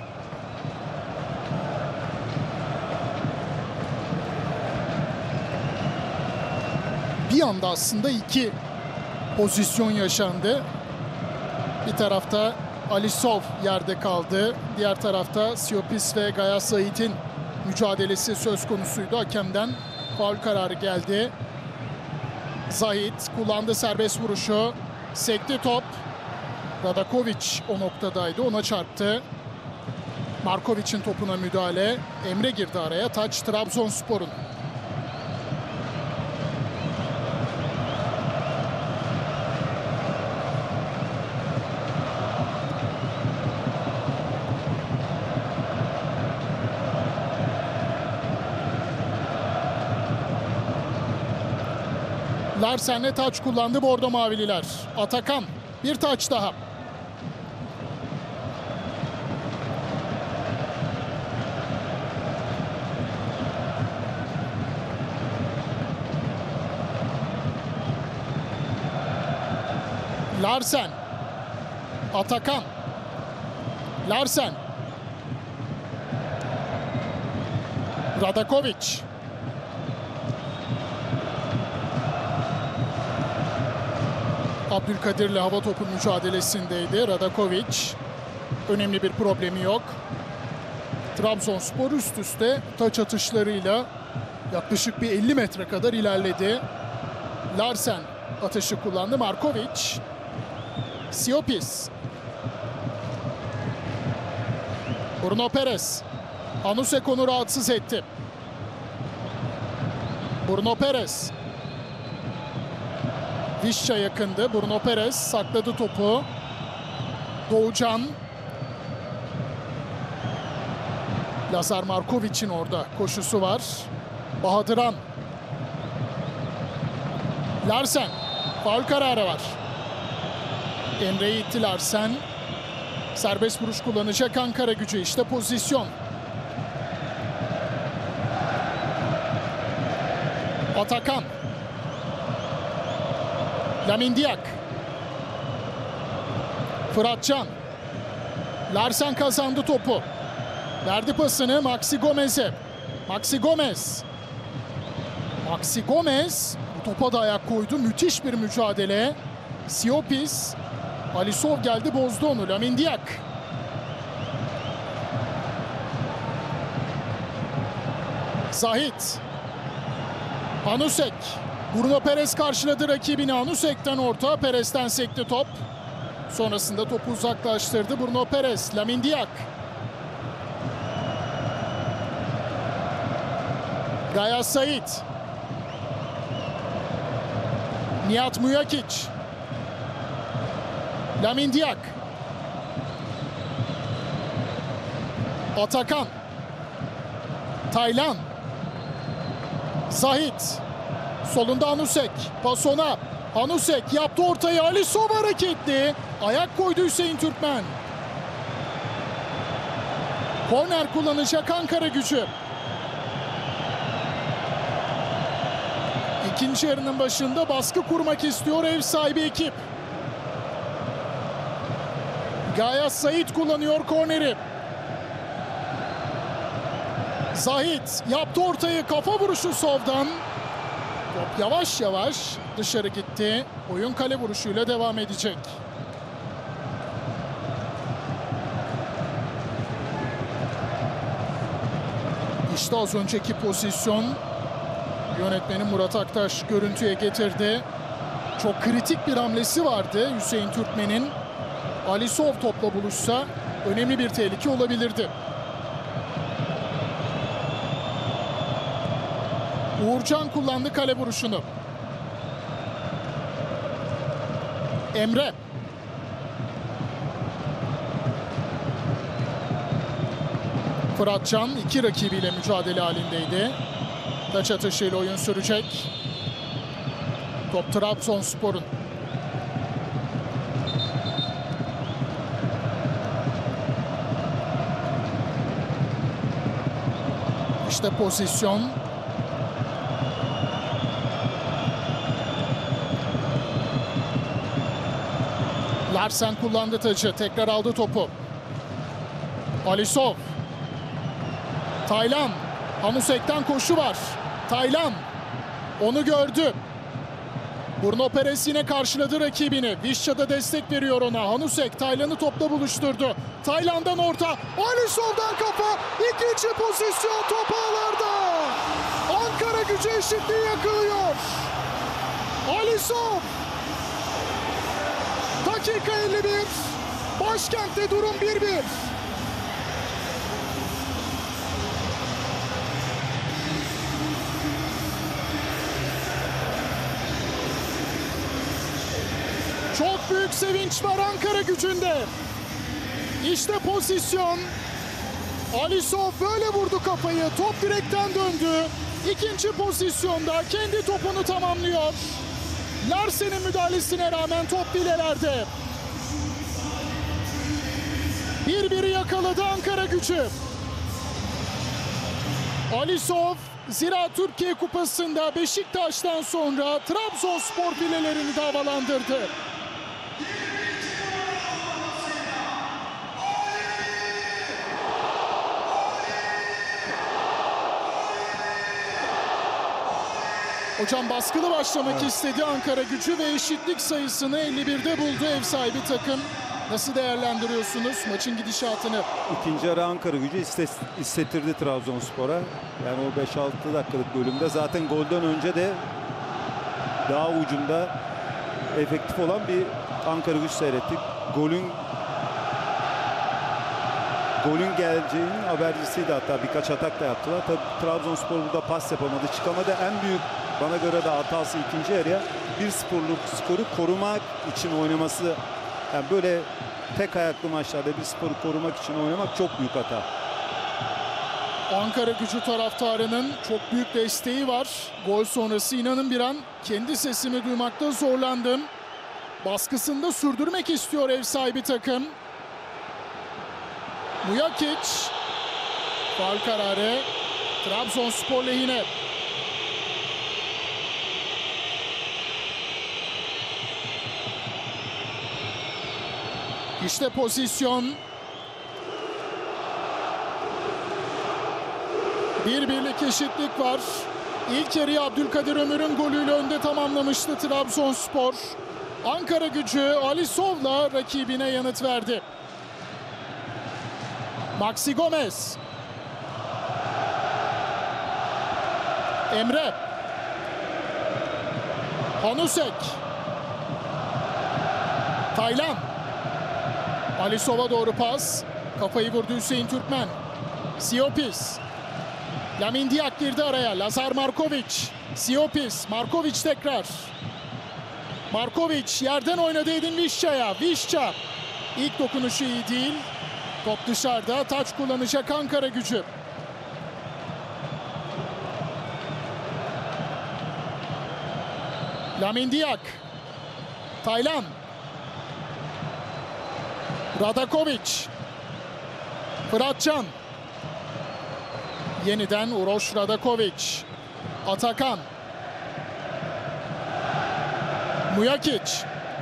Bir anda aslında iki pozisyon yaşandı. Bir tarafta Alisov yerde kaldı. Diğer tarafta Siopis ve Gayas Sait'in mücadelesi söz konusuydu. Hakemden faul kararı geldi. Zahit kullandı serbest vuruşu. Sekti top. Radakovic o noktadaydı. Ona çarptı. Markovic'in topuna müdahale. Emre girdi araya. Taç Trabzonspor'un. Larsen'le taç kullandı Bordo Mavililer. Atakan bir taç daha. Larsen. Atakan. Larsen. Radakovic. Abdülkadir'le hava topu mücadelesindeydi. Radakovic. Önemli bir problemi yok. Trabzonspor üst üste taç atışlarıyla yaklaşık bir elli metre kadar ilerledi. Larsen atışı kullandı. Markovic. Siopis. Bruno Perez. Hanusek onu rahatsız etti. Bruno Perez. Vişça yakındı. Bruno Perez sakladı topu. Doğucan. Lazar Markovic'in orada koşusu var. Bahadıran. Larsen. Faul kararı var. Emre'yi itti Larsen. Serbest vuruş kullanacak Ankaragücü. İşte pozisyon. Atakan. Lamin Diak. Fıratcan. Larsen kazandı topu. Verdi pasını Maxi Gomez'e. Maxi Gomez. Maxi Gomez bu topa da ayak koydu. Müthiş bir mücadele. Siopis. Alisov geldi, bozdu onu. Lamin Diak. Zahit. Hanusek. Bruno Perez karşıladı rakibini. Hanusek'ten orta. Perez'ten sekti top. Sonrasında topu uzaklaştırdı Bruno Perez. Lamin Diak. Gayas Sait. Nihat Mujakic. Lamin Diak. Atakan. Taylan. Zahit. Solunda Hanusek. Pasona. Hanusek yaptı ortayı. Alisov hareketli. Ayak koydu Hüseyin Türkmen. Korner kullanacak Ankaragücü. İkinci yarının başında baskı kurmak istiyor ev sahibi ekip. Gayas Sait kullanıyor korneri. Zahit yaptı ortayı, kafa vuruşu Sov'dan. Top yavaş yavaş dışarı gitti. Oyun kale vuruşuyla devam edecek. İşte az önceki pozisyon. Yönetmeni Murat Aktaş görüntüye getirdi. Çok kritik bir hamlesi vardı Hüseyin Türkmen'in. Alisov topla buluşsa önemli bir tehlike olabilirdi. Uğurcan kullandı kale vuruşunu. Emre. Fıratcan iki rakibiyle mücadele halindeydi. Taç atışıyla oyun sürecek. Top Trabzonspor'un. İşte pozisyon. Larsen kullandı tacı. Tekrar aldı topu. Alisov. Taylan. Hanusek'ten koşu var. Taylan. Onu gördü. Bruno Perez yine karşıladı rakibini. Vişça'da destek veriyor ona. Hanusek Taylan'ı topla buluşturdu. Taylan'dan orta. Alisov'dan kafa. İkinci pozisyon top ağlarda. Ankara Gücü eşitliği yakalıyor. Alisov. Dakika elli bir. Başkentte durum bir bir. Çok büyük sevinç var Ankara Gücü'nde. İşte pozisyon. Alisov böyle vurdu kafayı. Top direkten döndü. İkinci pozisyonda kendi topunu tamamlıyor. Larsen'in müdahalesine rağmen top filelerde. bir biri yakaladı Ankara Gücü. Alisov, Zira Türkiye Kupası'nda Beşiktaş'tan sonra Trabzonspor filelerini de havalandırdı. Hocam baskılı başlamak evet. istedi Ankara Gücü ve eşitlik sayısını elli birde buldu ev sahibi takım. Nasıl değerlendiriyorsunuz maçın gidişatını? İkinci yarı Ankara Gücü hissettirdi Trabzonspor'a. Yani o beş altı dakikalık bölümde zaten golden önce de daha ucunda efektif olan bir Ankara Gücü seyrettik. Golün golün geleceğinin habercisiydi, hatta birkaç atak da yaptılar. Tabii Trabzonspor burada pas yapamadı, çıkamadı. En büyük bana göre de hatası ikinci yarıya bir sıfırlık skoru korumak için oynaması. Yani böyle tek ayaklı maçlarda bir sporu korumak için oynamak çok büyük hata. Ankara Gücü taraftarının çok büyük desteği var. Gol sonrası inanın bir an kendi sesimi duymakta zorlandım. Baskısını da sürdürmek istiyor ev sahibi takım. Mujakic. Faul kararı Trabzonspor lehine. İşte pozisyon. Bir birlik eşitlik var. İlk yarıyı Abdülkadir Ömür'ün golüyle önde tamamlamıştı Trabzonspor. Ankara Gücü Alisov'la rakibine yanıt verdi. Maxi Gomez. Emre. Hanusek. Taylan. Alisov'a doğru pas. Kafayı vurdu Hüseyin Türkmen. Siopis. Lamin Diak girdi araya. Lazar Markovic. Siopis. Markovic tekrar. Markovic yerden oynadı Edin Vişça'ya. Vişça. İlk dokunuşu iyi değil. Top dışarıda. Taç kullanacak Ankara Gücü. Lamin Diak. Taylan. Radakovic. Fıratcan. Yeniden Uroš Radakovic. Atakan. Mujakic.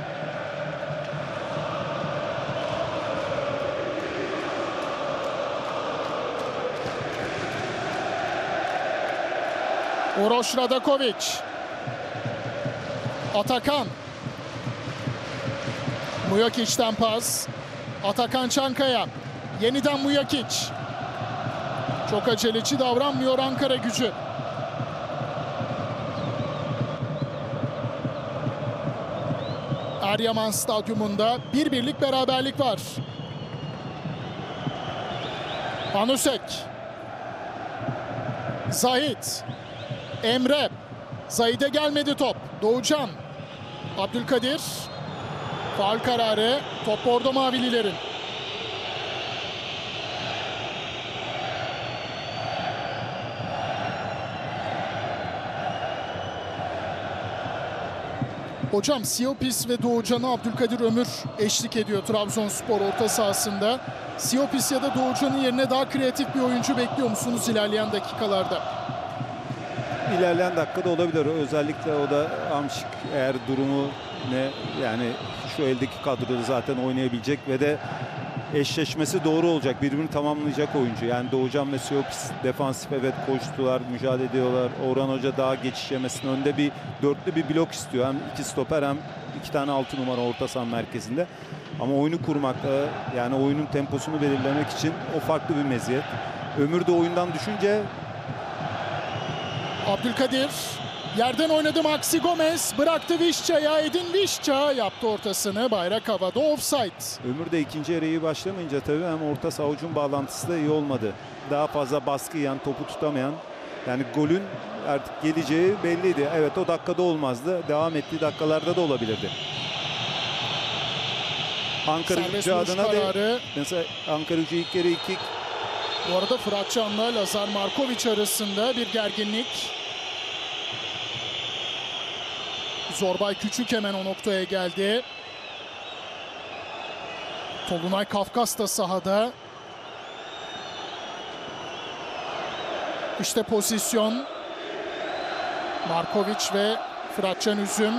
Uroš Radakovic. Atakan. Mujakic'ten pas. Atakan Çankaya. Yeniden Mujakic. Çok aceleci davranmıyor Ankara Gücü. Eryaman Stadyumunda bir birlik beraberlik var. Anusek. Zahit. Emre. Zahit'e gelmedi top. Doğucan. Abdülkadir. Faul kararı. Top Bordo Mavililerin. Hocam Siopis ve Doğucan'a Abdülkadir Ömür eşlik ediyor Trabzonspor orta sahasında. Siopis ya da Doğucan'ın yerine daha kreatif bir oyuncu bekliyor musunuz ilerleyen dakikalarda? İlerleyen dakikada olabilir. Özellikle o da Amşik eğer durumu ne, yani şu eldeki kadroda zaten oynayabilecek ve de eşleşmesi doğru olacak. Birbirini tamamlayacak oyuncu. Yani Doğucan ve Siopis defansif, evet, koştular, mücadele ediyorlar. Orhan Hoca daha geçiş yemesini, önde bir dörtlü bir blok istiyor. Hem iki stoper hem iki tane altı numara orta saha merkezinde. Ama oyunu kurmakta, yani oyunun temposunu belirlemek için o farklı bir meziyet. Ömür de oyundan düşünce Abdülkadir yerden oynadı. Maxi Gomez bıraktı Vişça'ya. Edin Vişça yaptı ortasını. Bayrak havada, offside. Ömür de ikinci yarı iyi başlamayınca tabii hem orta saha hücum bağlantısı da iyi olmadı. Daha fazla baskı yiyen, topu tutamayan, yani golün artık geleceği belliydi. Evet, o dakikada olmazdı. Devam ettiği dakikalarda da olabilirdi. Ankara Gücü adına da mesela Ankara Gücü ilk yarı iki. Bu arada Fırat Can'la Lazar Markovic arasında bir gerginlik. Zorbay Küçük hemen o noktaya geldi. Tolunay Kafkas da sahada. İşte pozisyon. Markovic ve Fırat Can Üzüm.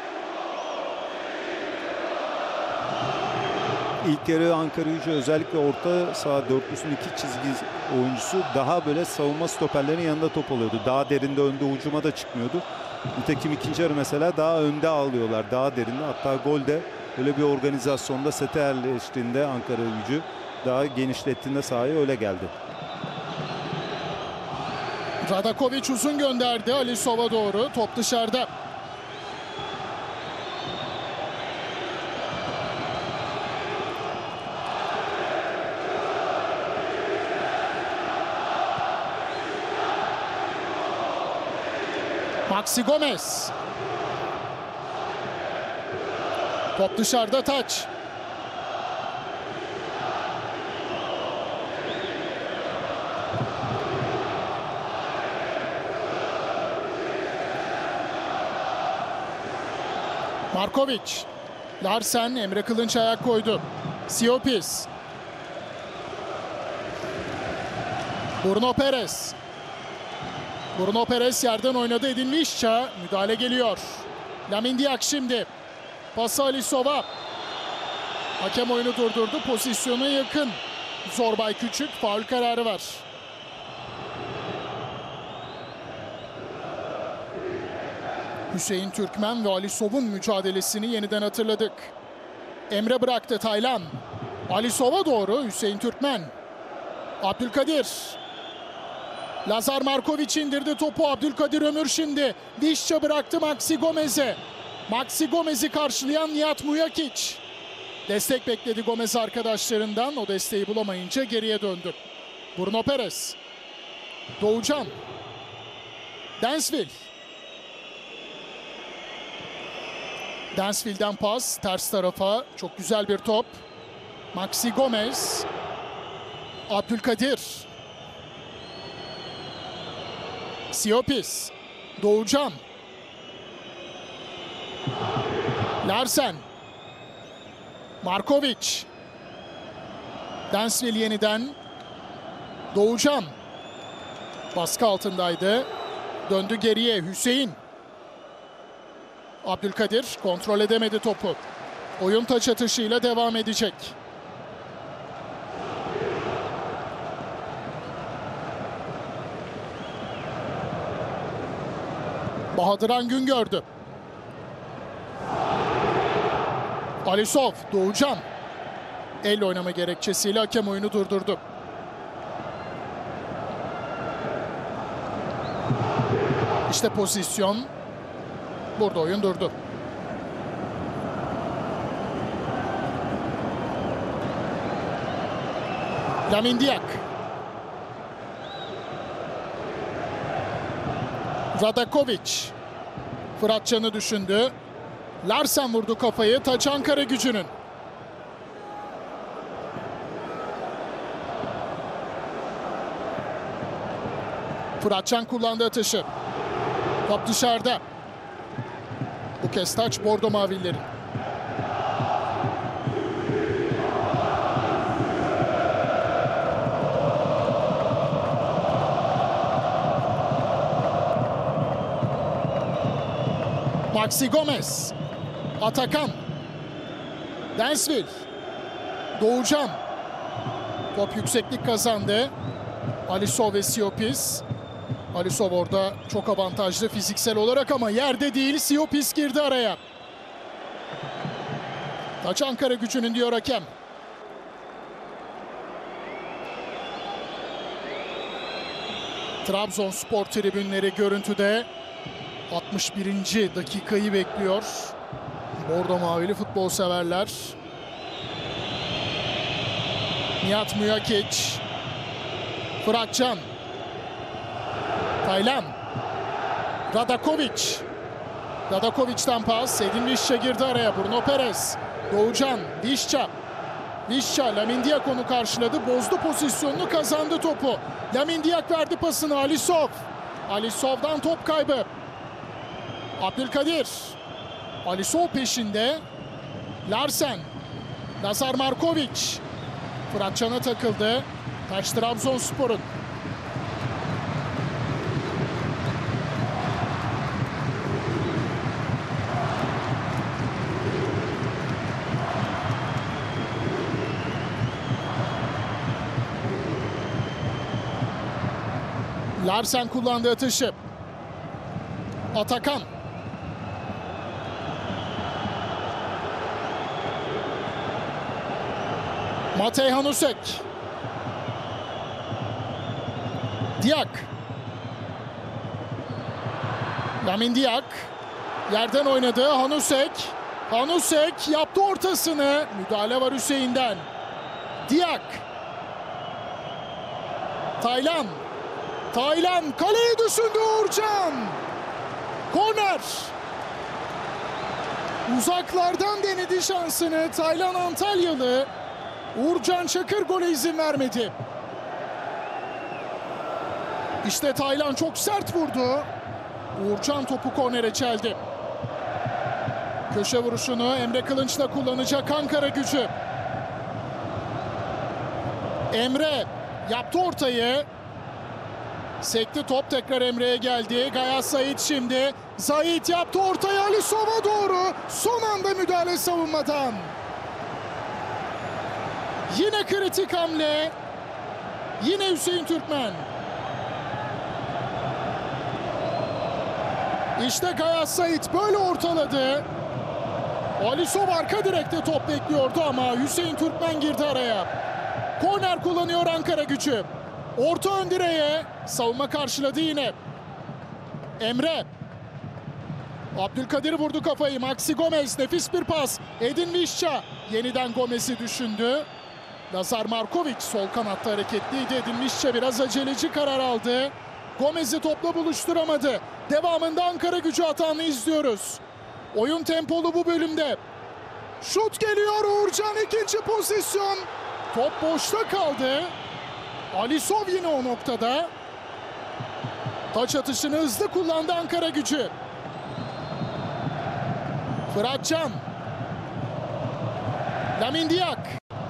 İlk yarı Ankara Gücü özellikle orta saha dörtlüsünün iki çizgi oyuncusu daha böyle savunma stoperlerinin yanında top alıyordu. Daha derinde önde hücuma da çıkmıyordu. Nitekim ikinci yarı mesela daha önde alıyorlar, daha derinde. Hatta golde öyle bir organizasyonda sete yerleştiğinde Ankara Gücü daha genişlettiğinde sahaya öyle geldi. Radakovic uzun gönderdi Alisov'a doğru. Top dışarıda. Maxi Gomez. Top dışarıda, taç. Markovic. Larsen, Emre Kılınç ayak koydu. Siopis. Bruno Perez. Bruno Perez yerden oynadı. Edin Vişça. Müdahale geliyor. Lamin Diak şimdi. Pası Alisov'a. Hakem oyunu durdurdu. Pozisyona yakın. Zorbay Küçük. Faul kararı var. Hüseyin Türkmen ve Alisov'un mücadelesini yeniden hatırladık. Emre bıraktı. Taylan. Alisov'a doğru Hüseyin Türkmen. Abdülkadir. Lazar Markovic indirdi topu. Abdülkadir Ömür şimdi. Vişça bıraktı Maxi Gomez'e. Maxi Gomez'i karşılayan Nihat Mujakic. Destek bekledi Gomez arkadaşlarından. O desteği bulamayınca geriye döndü. Bruno Perez. Doğucan. Densville. Densville'den pas. Ters tarafa. Çok güzel bir top. Maxi Gomez. Abdülkadir. Siopis. Doğucan. Larsen. Markovic. Densville yeniden. Doğucan. Baskı altındaydı. Döndü geriye Hüseyin. Abdülkadir kontrol edemedi topu. Oyun taç atışıyla devam edecek. Bahadıran Güngördü. Alisov, Doğucan. El oynama gerekçesiyle hakem oyunu durdurdu. İşte pozisyon. Burada oyun durdu. Lamin Diak. Radakovic. Fıratcan'ı düşündü. Larsen vurdu kafayı. Taç Ankara Gücü'nün. Fıratcan kullandı atışı. Top dışarıda. Bu kez taç Bordo Mavililerin. Maxi Gomez. Atakan. Densville. Doğucan. Top yükseklik kazandı. Alisov ve Siopis. Alisov orada çok avantajlı fiziksel olarak ama yerde değil. Siopis girdi araya. Taç Ankara Gücü'nün diyor hakem. Trabzonspor tribünleri görüntüde. altmış birinci dakikayı bekliyor. Bordo Mavili futbol severler. Nihat Mujakic. Fıratcan. Taylan. Radakovic. Radakovic'den pas. Edin Visca girdi araya. Bruno Perez. Doğucan. Visca. Visca. Lamin Diak onu karşıladı. Bozdu pozisyonunu. Kazandı topu. Lamin Diak verdi pasını. Alisov. Alisov'dan top kaybı. Abdülkadir. Alisov peşinde. Larsen. Lazar Markovic. Fıratcan'a takıldı. Taç Trabzonspor'un. Larsen kullandı atışı. Atakan. Matej Hanusek. Diak. Lamin Diak. Yerden oynadı. Hanusek. Hanusek yaptı ortasını. Müdahale var Hüseyin'den. Diak. Taylan. Taylan kaleyi düşündü Uğurcan. Korner. Uzaklardan denedi şansını Taylan Antalyalı. Uğurcan Çakır gole izin vermedi. İşte Taylan çok sert vurdu. Uğurcan topu kornere çeldi. Köşe vuruşunu Emre Kılınç'la kullanacak Ankara Gücü. Emre yaptı ortayı. Sekti top, tekrar Emre'ye geldi. Gayas Sait şimdi. Zahit yaptı ortayı Alisov'a doğru. Son anda müdahale savunmadan. Yine kritik hamle. Yine Hüseyin Türkmen. İşte Gayas Sait böyle ortaladı. Alisov arka direkte top bekliyordu ama Hüseyin Türkmen girdi araya. Korner kullanıyor Ankara Gücü. Orta ön direğe. Savunma karşıladı yine. Emre. Abdülkadir vurdu kafayı. Maxi Gomez nefis bir pas. Edin Visca yeniden Gomez'i düşündü. Lazar Markovic sol kanatta hareketliydi. Edin Visca biraz aceleci karar aldı. Gomez'i topla buluşturamadı. Devamında Ankara Gücü hatanı izliyoruz. Oyun tempolu bu bölümde. Şut geliyor Uğurcan, ikinci pozisyon. Top boşta kaldı. Alisov yine o noktada. Taç atışını hızlı kullandı Ankara Gücü. Fıratcan. Lamin Diak.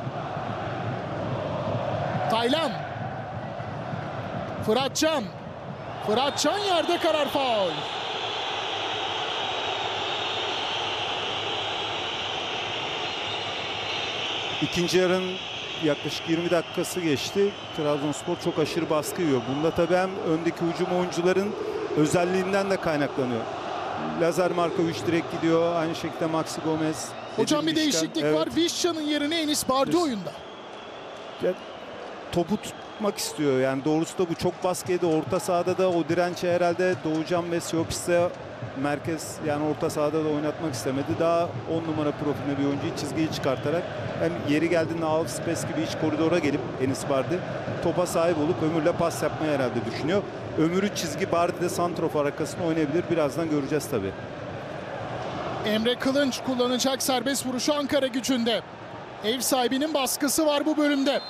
Taylan. Fıratcan. Fıratcan yerde, karar faul. İkinci yarının yaklaşık yirmi dakikası geçti. Trabzonspor çok aşırı baskı yiyor. Bunda tabii hem öndeki hücum oyuncuların özelliğinden de kaynaklanıyor. Lazar Markovic direkt gidiyor. Aynı şekilde Maxi Gomez. Hocam bir Visca. değişiklik Evet. var. Visca'nın yerine Enis Bardi Biz... oyunda. Ya, topu oynatmak istiyor. Yani doğrusu da bu, çok baskı yedi. Orta sahada da o direnci herhalde Doğucan ve Siopis'e merkez, yani orta sahada da oynatmak istemedi. Daha on numara profilinde bir oyuncuyu çizgiyi çıkartarak hem yeri geldiğinde half space gibi iç koridora gelip Enis Bardi topa sahip olup Ömür'le pas yapmayı herhalde düşünüyor. Ömür'ü çizgi, Bardi de santrofor arkasına oynayabilir. Birazdan göreceğiz tabii. Emre Kılınç kullanacak serbest vuruşu Ankara Gücü'nde. Ev sahibinin baskısı var bu bölümde.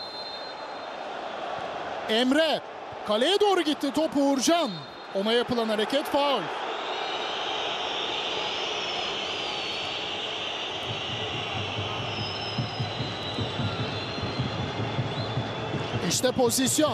Emre kaleye doğru gitti top, Uğurcan. Ona yapılan hareket faul. İşte pozisyon.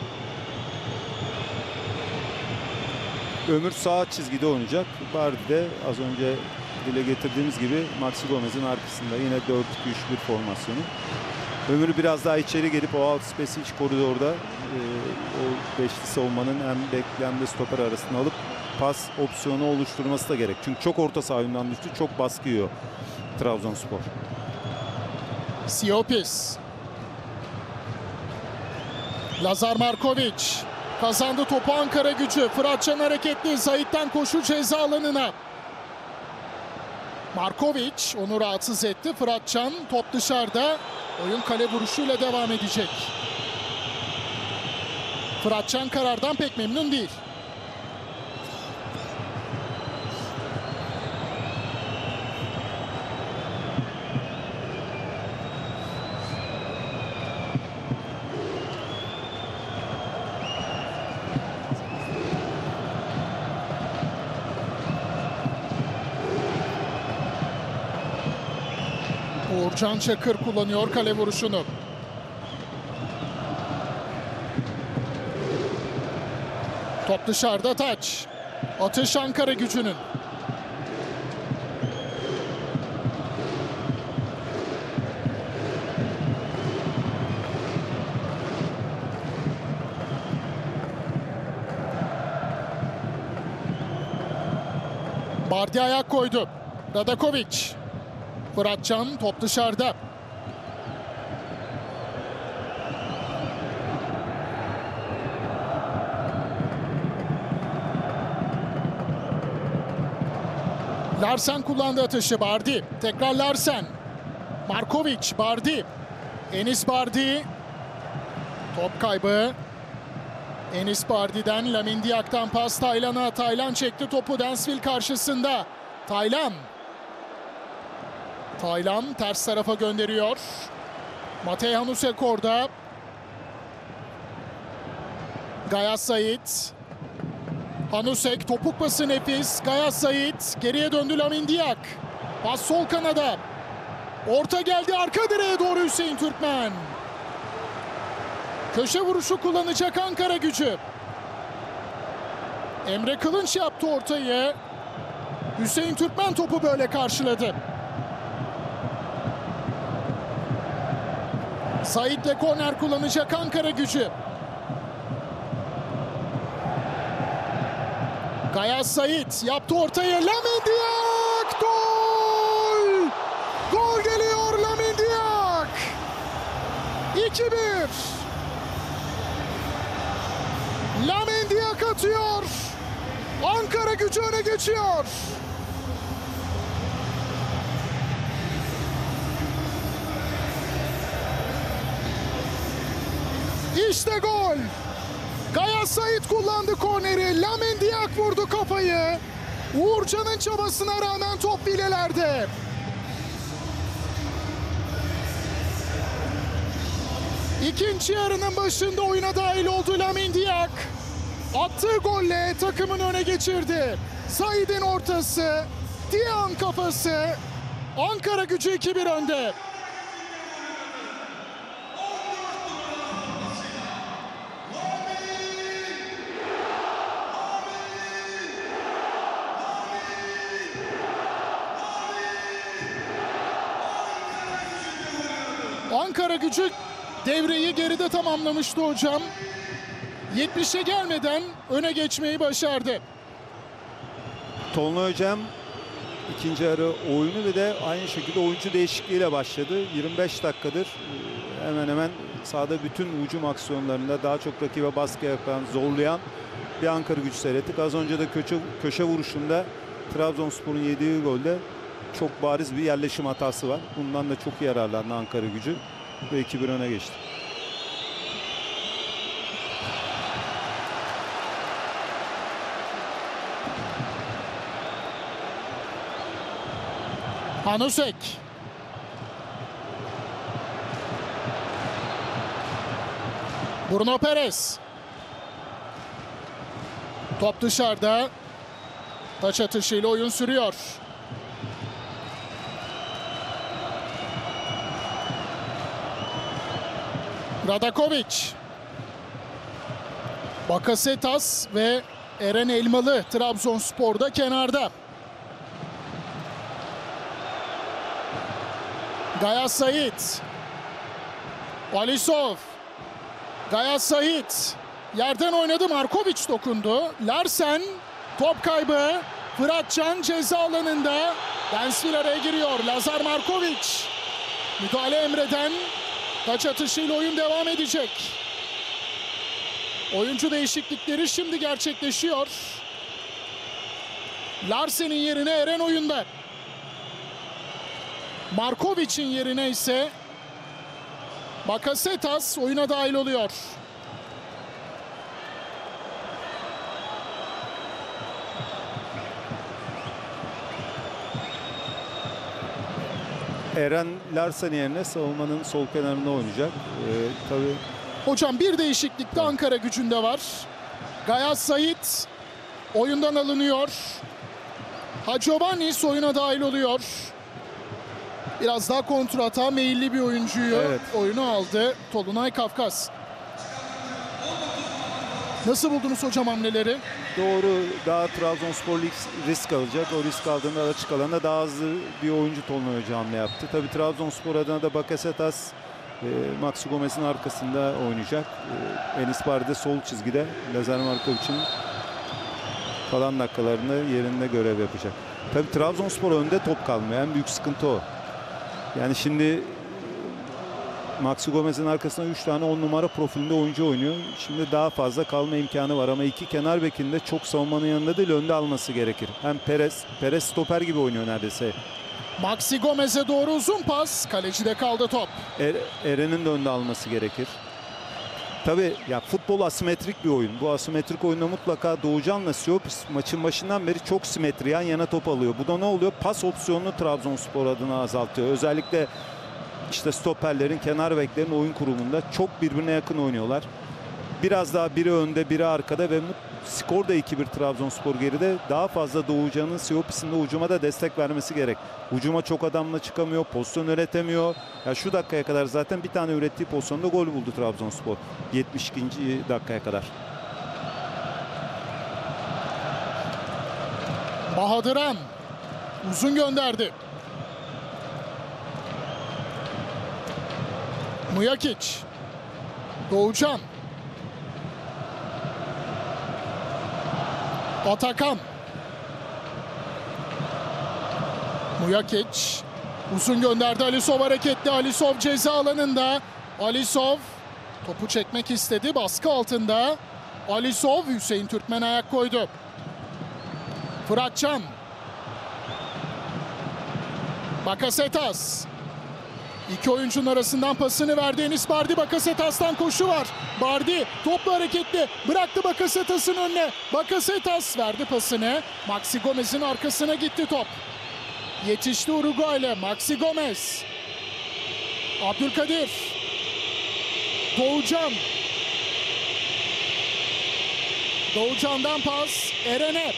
Ömür sağ çizgide oynayacak. Bardi de az önce dile getirdiğimiz gibi Maxi Gomez'in arkasında yine dört iki üç bir formasyonu. Ömür biraz daha içeri gelip o alt space iç koridorda e, o beşli savunmanın hem bekle hem de stoper arasında alıp pas opsiyonu oluşturması da gerek. Çünkü çok orta saha oyundan düştü. Çok baskı yiyor Trabzonspor. Siopis. Lazar Markovic kazandı topu Ankara Gücü. Fıratcan hareketli. Zahit'ten koşu ceza alanına. Markovic onu rahatsız etti. Fıratcan top dışarıda. Oyun kale vuruşuyla devam edecek. Fıratcan karardan pek memnun değil. Uğurcan Çakır kullanıyor kale vuruşunu. Top dışarıda, taç. Atış Ankara Gücü'nün. Bardi ayak koydu. Radakovic. Fıratcan top dışarıda. Larsen kullandı atışı. Bardi. Tekrar Larsen. Markovic. Bardi. Enis Bardi. Top kaybı. Enis Bardi'den Lamine Diak'tan pas Taylan'a. Taylan çekti topu Dansville karşısında. Taylan. Taylan ters tarafa gönderiyor. Matej Hanusek orada. Gayas Sait. Hanusek topuk pası nefis. Gayas Sait geriye döndü Lamine Diak. Pas sol kanada. Orta geldi arka direğe doğru Hüseyin Türkmen. Köşe vuruşu kullanacak Ankara Gücü. Emre Kılınç yaptı ortayı. Hüseyin Türkmen topu böyle karşıladı. Sait'le korner kullanacak Ankara Gücü. Gayas Sait yaptı ortaya. Lamine Diak! Gol! Gol geliyor Lamine Diak! iki bir. Lamine Diak atıyor. Ankara Gücü öne geçiyor. İşte gol. Gayas Sait kullandı korneri. Lamine Diak vurdu kafayı. Uğurcan'ın çabasına rağmen top filelerde. İkinci yarının başında oyuna dahil oldu Lamine Diak. Attığı golle takımın öne geçirdi. Sait'in ortası, Diak'ın kafası. Ankara Gücü iki bir önde. Ankara Gücü devreyi geride tamamlamıştı hocam. yetmişe gelmeden öne geçmeyi başardı. Tolunay hocam ikinci yarı oyunu ve de aynı şekilde oyuncu değişikliğiyle başladı. yirmi beş dakikadır hemen hemen sahada bütün hücum aksiyonlarında daha çok rakibe baskı yapan, zorlayan bir Ankara Gücü seyrettik. Az önce de köşe, köşe vuruşunda Trabzonspor'un yediği golde çok bariz bir yerleşim hatası var. Bundan da çok yararlandı Ankara Gücü ve iki bir öne geçti. Hanusek. Bruno Perez. Top dışarıda. Taç atışıyla oyun sürüyor. Radakovic. Bakasetas ve Eren Elmalı Trabzonspor'da kenarda. Gayas Sait. Alisov. Gayas Sait. Yerden oynadı. Markovic dokundu. Larsen. Top kaybı. Fıratcan ceza alanında. Densville araya giriyor. Lazar Markovic. Müdahale Emre'den. Taç atışıyla oyun devam edecek. Oyuncu değişiklikleri şimdi gerçekleşiyor. Larsen'in yerine Eren oyunda. Markovic'in yerine ise Bakasetas oyuna dahil oluyor. Eren Larsen yerine savunmanın sol kenarında oynayacak. Ee, tabii. Hocam bir değişiklik de Ankara Gücü'nde var. Gayas Sait oyundan alınıyor. Hacovanis oyuna dahil oluyor. Biraz daha kontrata meyilli bir oyuncuyu evet. oyunu aldı. Tolunay Kafkas. Nasıl buldunuz hocam hamleleri? Doğru, daha Trabzonspor risk alacak. O risk aldığında açık alanda daha hızlı bir oyuncu Tolunay Hoca hamle yaptı. Tabii Trabzonspor adına da Bakasetas e, Maxi Gomez'in arkasında oynayacak. E, Enis Bardi sol çizgide. Lazar Markovic'in kalan dakikalarında yerinde görev yapacak. Tabii Trabzonspor önde top kalmıyor. En büyük sıkıntı o. Yani şimdi Maxi Gomez'in arkasında üç tane on numara profilinde oyuncu oynuyor. Şimdi daha fazla kalma imkanı var ama iki kenar bekinde çok savunmanın yanında değil önde alması gerekir. Hem Perez, Perez stoper gibi oynuyor neredeyse. Maxi Gomez'e doğru uzun pas. Kalecide kaldı top. Er, Eren'in de önde alması gerekir. Tabii ya futbol asimetrik bir oyun. Bu asimetrik oyunda mutlaka Doğucan'la Siopis maçın başından beri çok simetri yan yana top alıyor. Bu da ne oluyor? Pas opsiyonunu Trabzonspor adına azaltıyor. Özellikle işte stoperlerin, kenar beklerin oyun kurumunda çok birbirine yakın oynuyorlar. Biraz daha biri önde, biri arkada ve skor da iki bir Trabzonspor geride. Daha fazla Doğucan'ın Siopis'in de hücuma da destek vermesi gerek. Hücuma çok adamla çıkamıyor, pozisyon üretemiyor. Ya şu dakikaya kadar zaten bir tane ürettiği pozisyonda gol buldu Trabzonspor. yetmiş ikinci dakikaya kadar. Bahadıran uzun gönderdi. Mujakic. Doğucan. Atakan. Mujakic. Uzun gönderdi. Alisov hareketli. Alisov ceza alanında. Alisov topu çekmek istedi. Baskı altında. Alisov Hüseyin Türkmen ayak koydu. Fıratcan. Bakasetas. İki oyuncunun arasından pasını verdi. Enis Bardi, Bakasetas'tan koşu var. Bardi toplu hareketli. Bıraktı Bakasetas'ın önüne. Bakasetas verdi pasını. Maxi Gomez'in arkasına gitti top. Yetişti Uruguaylı. Maxi Gomez. Abdülkadir. Doğucan. Doğucan'dan pas. Eren'e.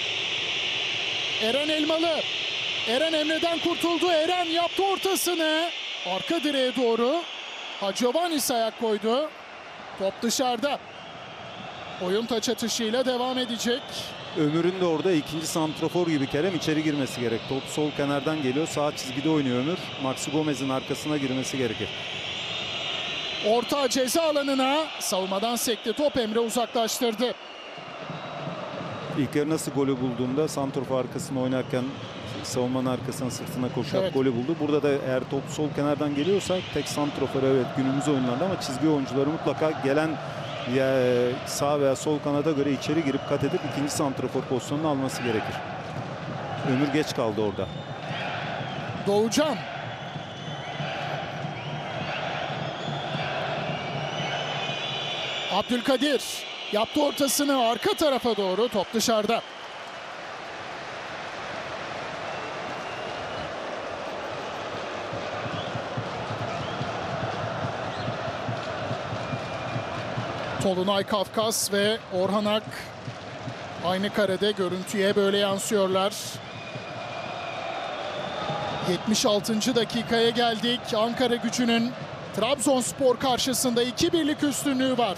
Eren Elmalı. Eren Emre'den kurtuldu. Eren yaptı ortasını. Arka direğe doğru. Hacovanis ayak koydu. Top dışarıda. Oyun taç atışıyla devam edecek. Ömür'ün de orada ikinci santrafor gibi Kerem içeri girmesi gerek. Top sol kenardan geliyor. Sağ çizgide oynuyor Ömür. Maxi Gomez'in arkasına girmesi gerekir. Orta ceza alanına savunmadan sekti top. Emre uzaklaştırdı. İlk yarı nasıl golü bulduğunda santrafor arkasında oynarken savunmanın arkasına sırtına koşarak Evet. golü buldu. Burada da eğer top sol kenardan geliyorsa tek santrofor, evet günümüz oyunlarında, ama çizgi oyuncuları mutlaka gelen ya sağ veya sol kanada göre içeri girip kat edip ikinci santrofor pozisyonunu alması gerekir. Ömür geç kaldı orada. Doğucan. Abdülkadir yaptı ortasını arka tarafa doğru, top dışarıda. Tolunay Kafkas ve Orhan Ak aynı karede, görüntüye böyle yansıyorlar. yetmiş altıncı dakikaya geldik. Ankara Gücü'nün Trabzonspor karşısında iki birlik üstünlüğü var.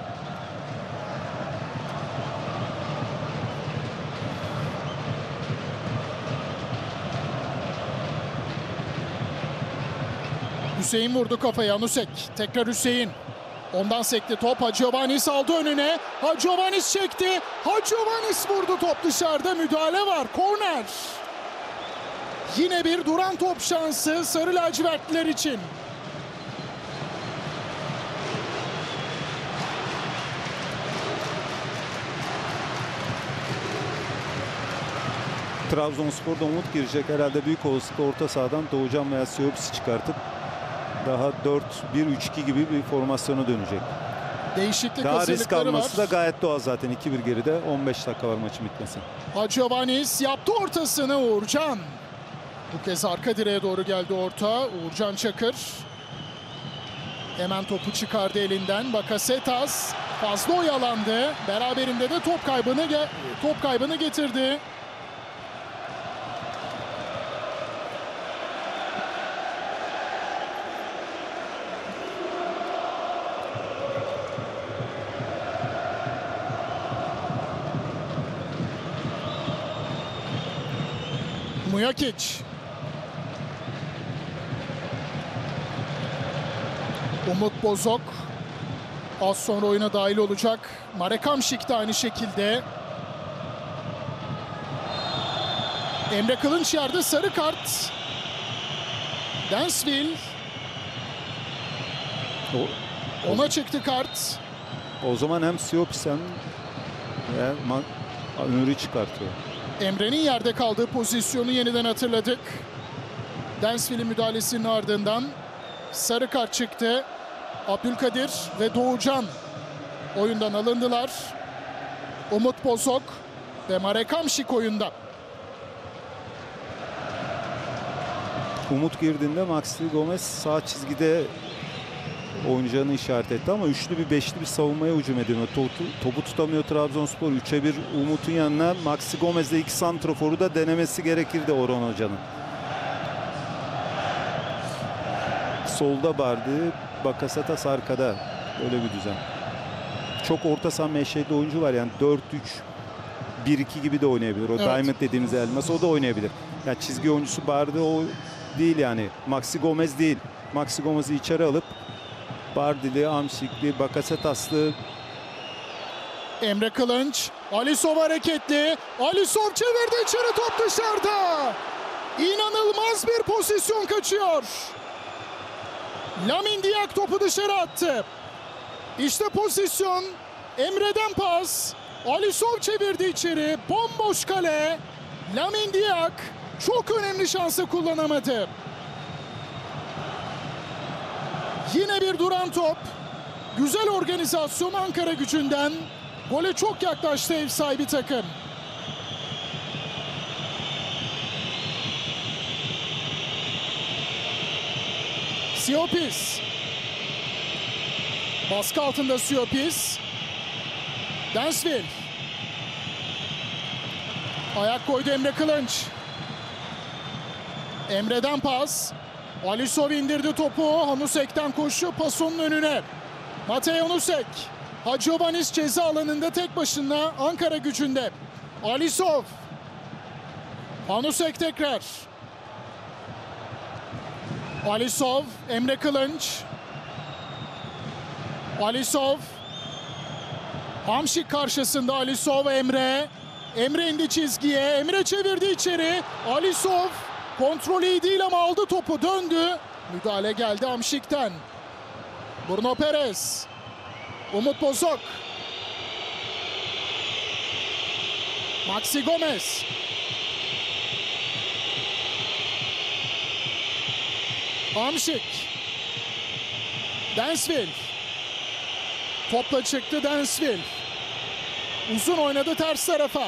Hüseyin vurdu kafaya, Anusek. Tekrar Hüseyin. Ondan sekti top. Hacıovanis aldı önüne. Hacıovanis çekti. Hacıovanis vurdu, top dışarıda, müdahale var. Korner. Yine bir duran top şansı sarı lacivertliler için. Trabzonspor'da umut girecek. Herhalde büyük olasılıkla orta sahadan Doğucan veya Siops'i çıkartıp daha dört bir üç iki gibi bir formasyona dönecek. Değişiklik Daha risk hazırlıkları alması da var. gayet doğal zaten. iki bir geride, on beş dakika var maçın bitmesi. Hacıovanis yaptı ortasını, Uğurcan. Bu kez arka direğe doğru geldi orta. Uğurcan Çakır. Hemen topu çıkardı elinden. Bakasetas fazla oyalandı. Beraberinde de top kaybını ge- top kaybını getirdi. Mujakic. Umut Bozok az sonra oyuna dahil olacak. Marek Hamšík de aynı şekilde. Emre Kılınç yerde, sarı kart. Densville. O, Ona çıktı kart. o zaman hem Siopis hem veya Ömür'ü çıkartıyor. Emre'nin yerde kaldığı pozisyonu yeniden hatırladık. Densville'in müdahalesinin ardından sarı kart çıktı. Abdülkadir ve Doğucan oyundan alındılar. Umut Bozok ve Marek Hamšík oyunda. Umut girdiğinde Maxi Gomez sağ çizgide oynayacağını işaret etti ama üçlü bir beşli bir savunmaya hücum ediyor. Topu, topu tutamıyor Trabzonspor. üçe bir Umut'un yanına Maxi Gomez'le iki santroforu da denemesi gerekirdi Orhan Hoca'nın. Solda Bardi, Bakasetas arkada. Öyle bir düzen. Çok orta saha meşhedi oyuncu var, yani dört üç bir iki gibi de oynayabilir. O Evet. Diamond dediğimiz elmas, o da oynayabilir. Yani çizgi oyuncusu Bardi o değil yani. Maxi Gomez değil. Maxi Gomez'i içeri alıp Bardili, Hamšíkli, Bakasetaslı. Emre Kılınç, Alisov hareketli. Alisov çevirdi içeri, top dışarıda. İnanılmaz bir pozisyon kaçıyor. Lamine Diack topu dışarı attı. İşte pozisyon. Emre'den pas. Alisov çevirdi içeri. Bomboş kale. Lamine Diack çok önemli şansı kullanamadı. Yine bir duran top. Güzel organizasyon Ankara Gücü'nden. Gole çok yaklaştı ev sahibi takım. Siopis. Baskı altında Siopis. Densville. Ayak koydu Emre Kılınç. Emre'den pas. Alisov indirdi topu. Hanusek'ten koşu, pas onun önüne. Matej Hanusek. Hacıovanis ceza alanında tek başına Ankara Gücü'nde. Alisov. Hanusek tekrar. Alisov, Emre Kılınç. Alisov. Hamšík karşısında, Alisov, Emre. Emre indi çizgiye. Emre çevirdi içeri. Alisov kontrolü iyi değil ama aldı topu, döndü. Müdahale geldi Hamşik'ten. Bruno Perez. Umut Bozok. Maxi Gomez. Hamşik. Densville. Topla çıktı Densville. Uzun oynadı ters tarafa.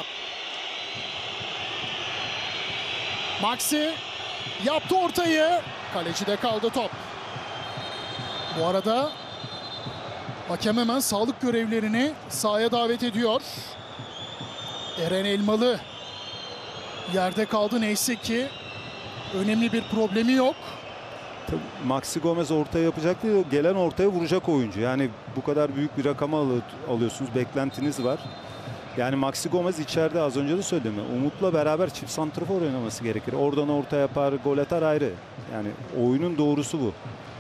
Maxi yaptı ortayı. Kalecide kaldı top. Bu arada hakem hemen sağlık görevlerini sahaya davet ediyor. Eren Elmalı yerde kaldı, neyse ki önemli bir problemi yok. Tabii Maxi Gomez ortaya yapacak değil, gelen ortaya vuracak oyuncu. Yani bu kadar büyük bir rakama alıyorsunuz, beklentiniz var. Yani Maxi Gomez içeride, az önce de söyledim. Umut'la beraber çift santrafor oynaması gerekir. Oradan orta yapar, gol atar ayrı. Yani oyunun doğrusu bu.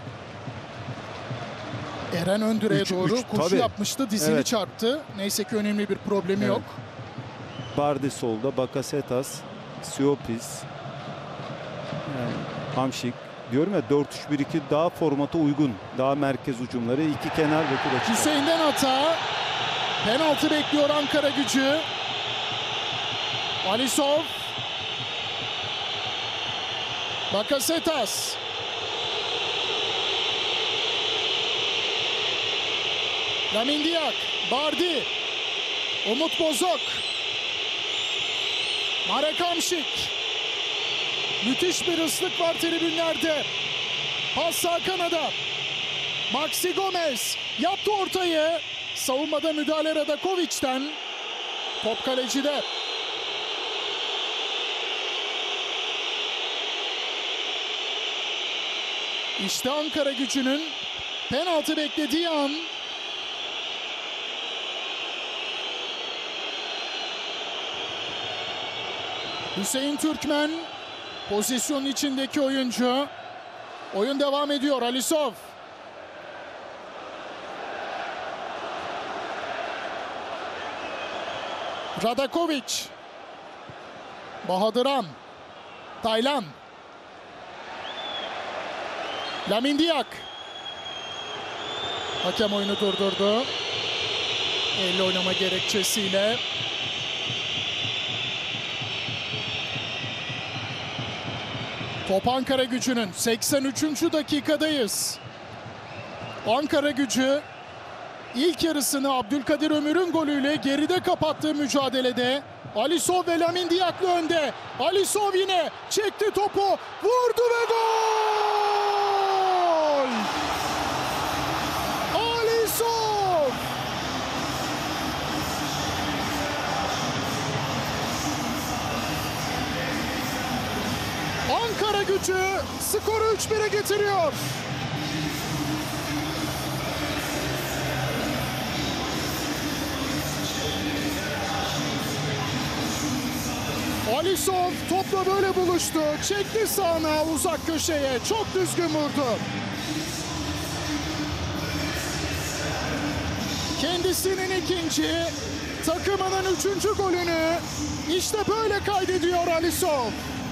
Eren ön direğe Üç, doğru üç, koşu tabii. yapmıştı. Dizini Evet. çarptı. Neyse ki önemli bir problemi Evet. yok. Bardi solda, Bakasetas, Siopis, yani Hamşik. Diyorum ya, dört üç bir iki daha formata uygun. Daha merkez hücumları, iki kenar ve kulaç. Hüseyin'den hata. Penaltı bekliyor Ankara Gücü. Alisov. Bakasetas. Lamin Diak. Bardi. Umut Bozok. Marek Hamşik. Müthiş bir ıslık var tribünlerde. Pas sağ kanada. Maxi Gomez yaptı ortayı. Savunmada müdahale Radakovic'ten. Top kalecide. İşte Ankara Gücü'nün penaltı beklediği an. Hüseyin Türkmen pozisyonun içindeki oyuncu. Oyun devam ediyor. Alisov. Radakovic. Bahadıran. Taylan. Lamin Diak. Hakem oyunu durdurdu. Elle oynama gerekçesiyle. Top Ankara Gücü'nün. seksen üçüncü dakikadayız. Ankara Gücü ilk yarısını Abdülkadir Ömür'ün golüyle geride kapattığı mücadelede Alisov ve Lamin Diak'la önde. Alisov yine çekti topu, vurdu ve gol! Alisov! Ankara Gücü skoru üç bire getiriyor. Alisov topla böyle buluştu. Çekti sağına, uzak köşeye. Çok düzgün vurdu. Kendisinin ikinci, takımının üçüncü golünü işte böyle kaydediyor Alisov.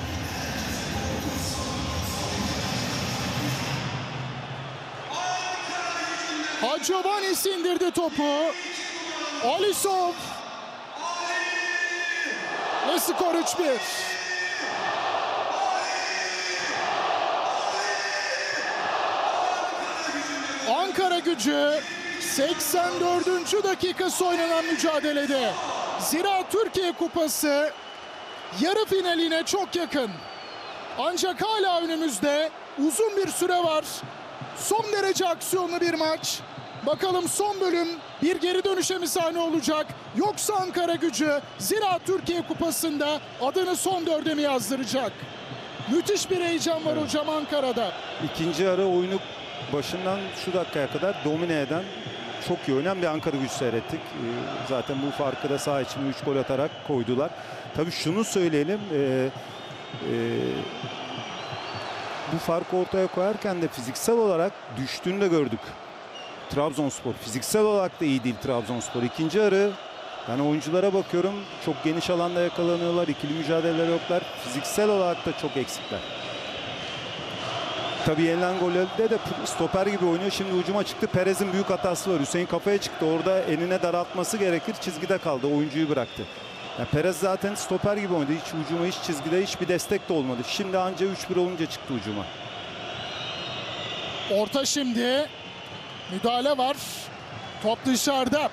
Hacıvanis indirdi topu. Alisov. Ve skor üç bir. Ankara Gücü seksen dördüncü dakikası oynanan mücadelede Ziraat Türkiye Kupası yarı finaline çok yakın. Ancak hala önümüzde uzun bir süre var. Son derece aksiyonlu bir maç. Bakalım son bölüm bir geri dönüşe mi sahne olacak? Yoksa Ankara Gücü Ziraat Türkiye Kupası'nda adını son dörde mi yazdıracak? Müthiş bir heyecan var, evet, hocam Ankara'da. İkinci ara oyunu başından şu dakikaya kadar domine eden, çok iyi oynayan bir Ankara Gücü seyrettik. Zaten bu farkı da saha içine üç gol atarak koydular. Tabii şunu söyleyelim. E, e, bu farkı ortaya koyarken de fiziksel olarak düştüğünü de gördük. Trabzonspor fiziksel olarak da iyi değil Trabzonspor. İkinci yarı Yani oyunculara bakıyorum, çok geniş alanda yakalanıyorlar, ikili mücadeleleri yoklar. Fiziksel olarak da çok eksikler. Tabii yenilen gollerde de stoper gibi oynuyor. Şimdi hücuma çıktı. Perez'in büyük hatası var. Hüseyin kafaya çıktı. Orada enine daraltması gerekir. Çizgide kaldı. Oyuncuyu bıraktı. Yani Perez zaten stoper gibi oynadı. Hiç hücuma, hiç çizgide hiçbir destek de olmadı. Şimdi anca üç bir olunca çıktı hücuma. Orta şimdi. Müdahale var. Top dışarıda.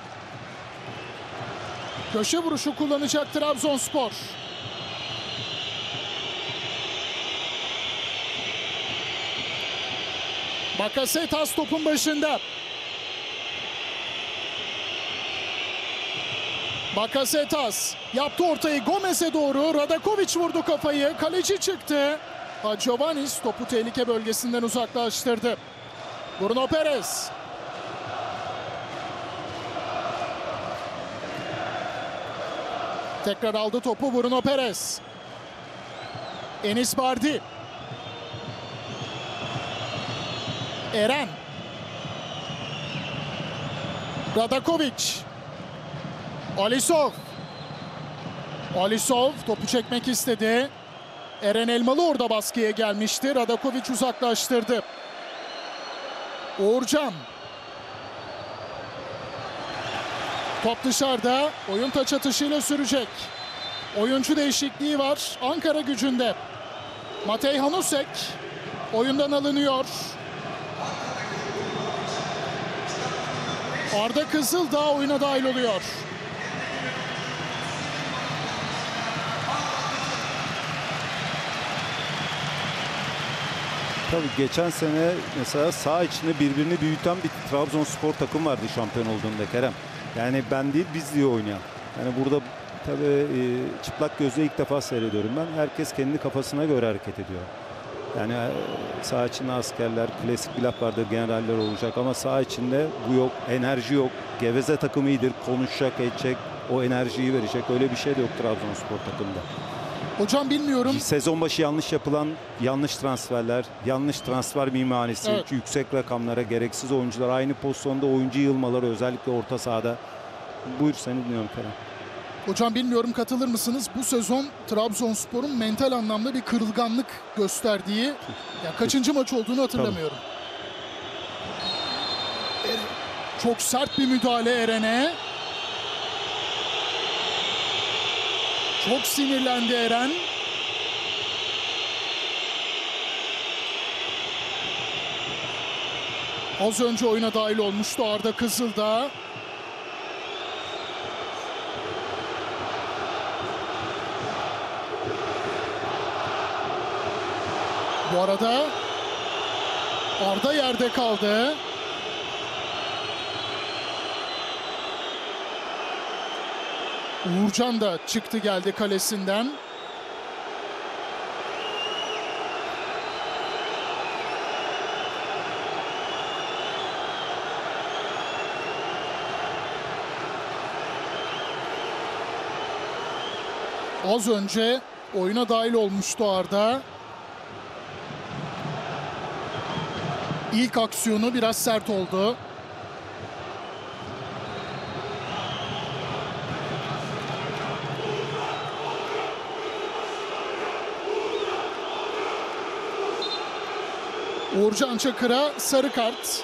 Köşe vuruşu kullanacak Trabzonspor. Bakasetas topun başında. Bakasetas yaptı ortayı Gomez'e doğru. Radakovic vurdu kafayı. Kaleci çıktı. Giovannis topu tehlike bölgesinden uzaklaştırdı. Bruno Perez. Tekrar aldı topu Bruno Perez. Enis Bardi. Eren. Radakovic. Alisov. Alisov topu çekmek istedi. Eren Elmalı orada baskıya gelmişti. Radakovic uzaklaştırdı. Uğurcan. Top dışarıda. Oyun taç atışıyla sürecek. Oyuncu değişikliği var Ankara Gücü'nde. Matej Hanusek oyundan alınıyor. Arda Kızıldağ oyuna dahil oluyor. Tabii geçen sene mesela saha içinde birbirini büyüten bir Trabzonspor takım vardı şampiyon olduğunda Kerem. Yani ben değil biz diye oynayan. Yani burada tabii e, çıplak gözle ilk defa seyrediyorum ben. Herkes kendi kafasına göre hareket ediyor. Yani e, saha içinde askerler, klasik bir laf vardır, generaller olacak ama saha içinde bu yok, enerji yok. Geveze takımı iyidir, konuşacak, edecek, o enerjiyi verecek. Öyle bir şey de yok Trabzonspor takımında. Hocam bilmiyorum. Sezon başı yanlış yapılan yanlış transferler, yanlış transfer mimarisi, Evet. yüksek rakamlara, gereksiz oyuncular, aynı pozisyonda oyuncu yığılmaları özellikle orta sahada. Buyur seni dinliyorum Kerem. Hocam bilmiyorum katılır mısınız? Bu sezon Trabzonspor'un mental anlamda bir kırılganlık gösterdiği, ya kaçıncı maç olduğunu hatırlamıyorum. Er- Çok sert bir müdahale Eren'e. Çok sinirlendi Eren. Az önce oyuna dahil olmuştu Arda Kızıldağ. Bu arada Arda yerde kaldı. Uğurcan da çıktı geldi kalesinden. Az önce oyuna dahil olmuştu Arda. İlk aksiyonu biraz sert oldu. Uğurcan Çakır'a sarı kart.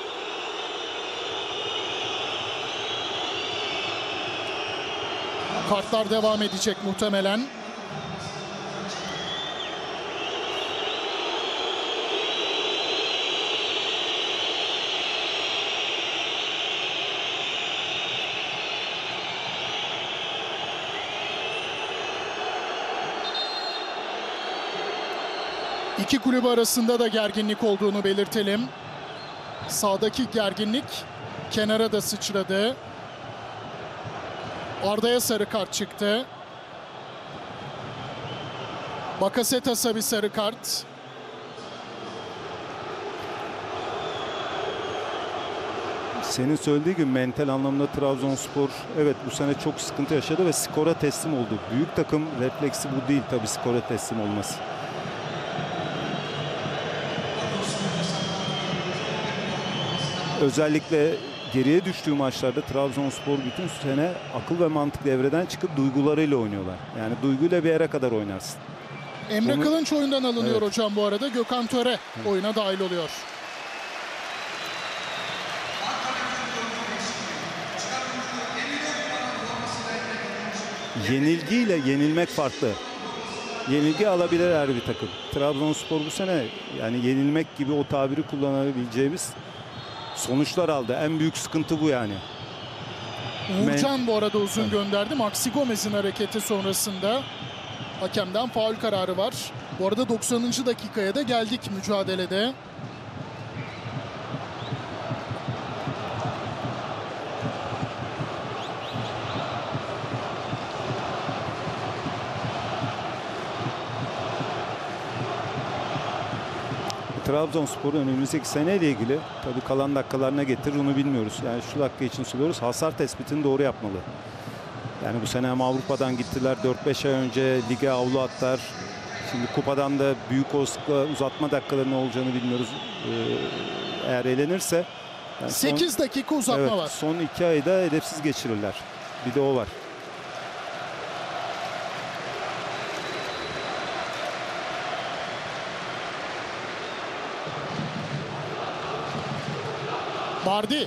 Kartlar devam edecek muhtemelen. İki kulüp arasında da gerginlik olduğunu belirtelim. Sağdaki gerginlik kenara da sıçradı. Arda'ya sarı kart çıktı. Bakasetas'a bir sarı kart. Senin söylediği gibi mental anlamda Trabzonspor evet bu sene çok sıkıntı yaşadı ve skora teslim oldu. Büyük takım refleksi bu değil tabii, skora teslim olması. Özellikle geriye düştüğü maçlarda Trabzonspor bütün sene akıl ve mantık devreden çıkıp duygularıyla oynuyorlar. Yani duyguyla bir yere kadar oynarsın. Emre Onu... Kılınç oyundan alınıyor Evet. hocam bu arada. Gökhan Töre evet. oyuna dahil oluyor. Yenilgiyle yenilmek farklı. Yenilgi alabilir her bir takım. Trabzonspor bu sene yani yenilmek gibi o tabiri kullanabileceğimiz sonuçlar aldı. En büyük sıkıntı bu yani. Uğurcan Men... bu arada uzun evet. gönderdi. Maxi Gomez'in hareketi sonrasında hakemden faul kararı var. Bu arada doksanıncı dakikaya da geldik mücadelede. Trabzonspor'un önümüzdeki seneyle ilgili tabii kalan dakikalarına getirir onu bilmiyoruz. Yani şu dakika için söylüyoruz. Hasar tespitini doğru yapmalı. Yani bu sene hem Avrupa'dan gittiler. dört beş ay önce lige avlu atlar. Şimdi kupadan da büyük olasılıkla uzatma dakikaları ne olacağını bilmiyoruz. Ee, eğer elenirse yani son, sekiz dakika uzatma evet, var. Son iki ayda hedefsiz geçirirler. Bir de o var. Bardi.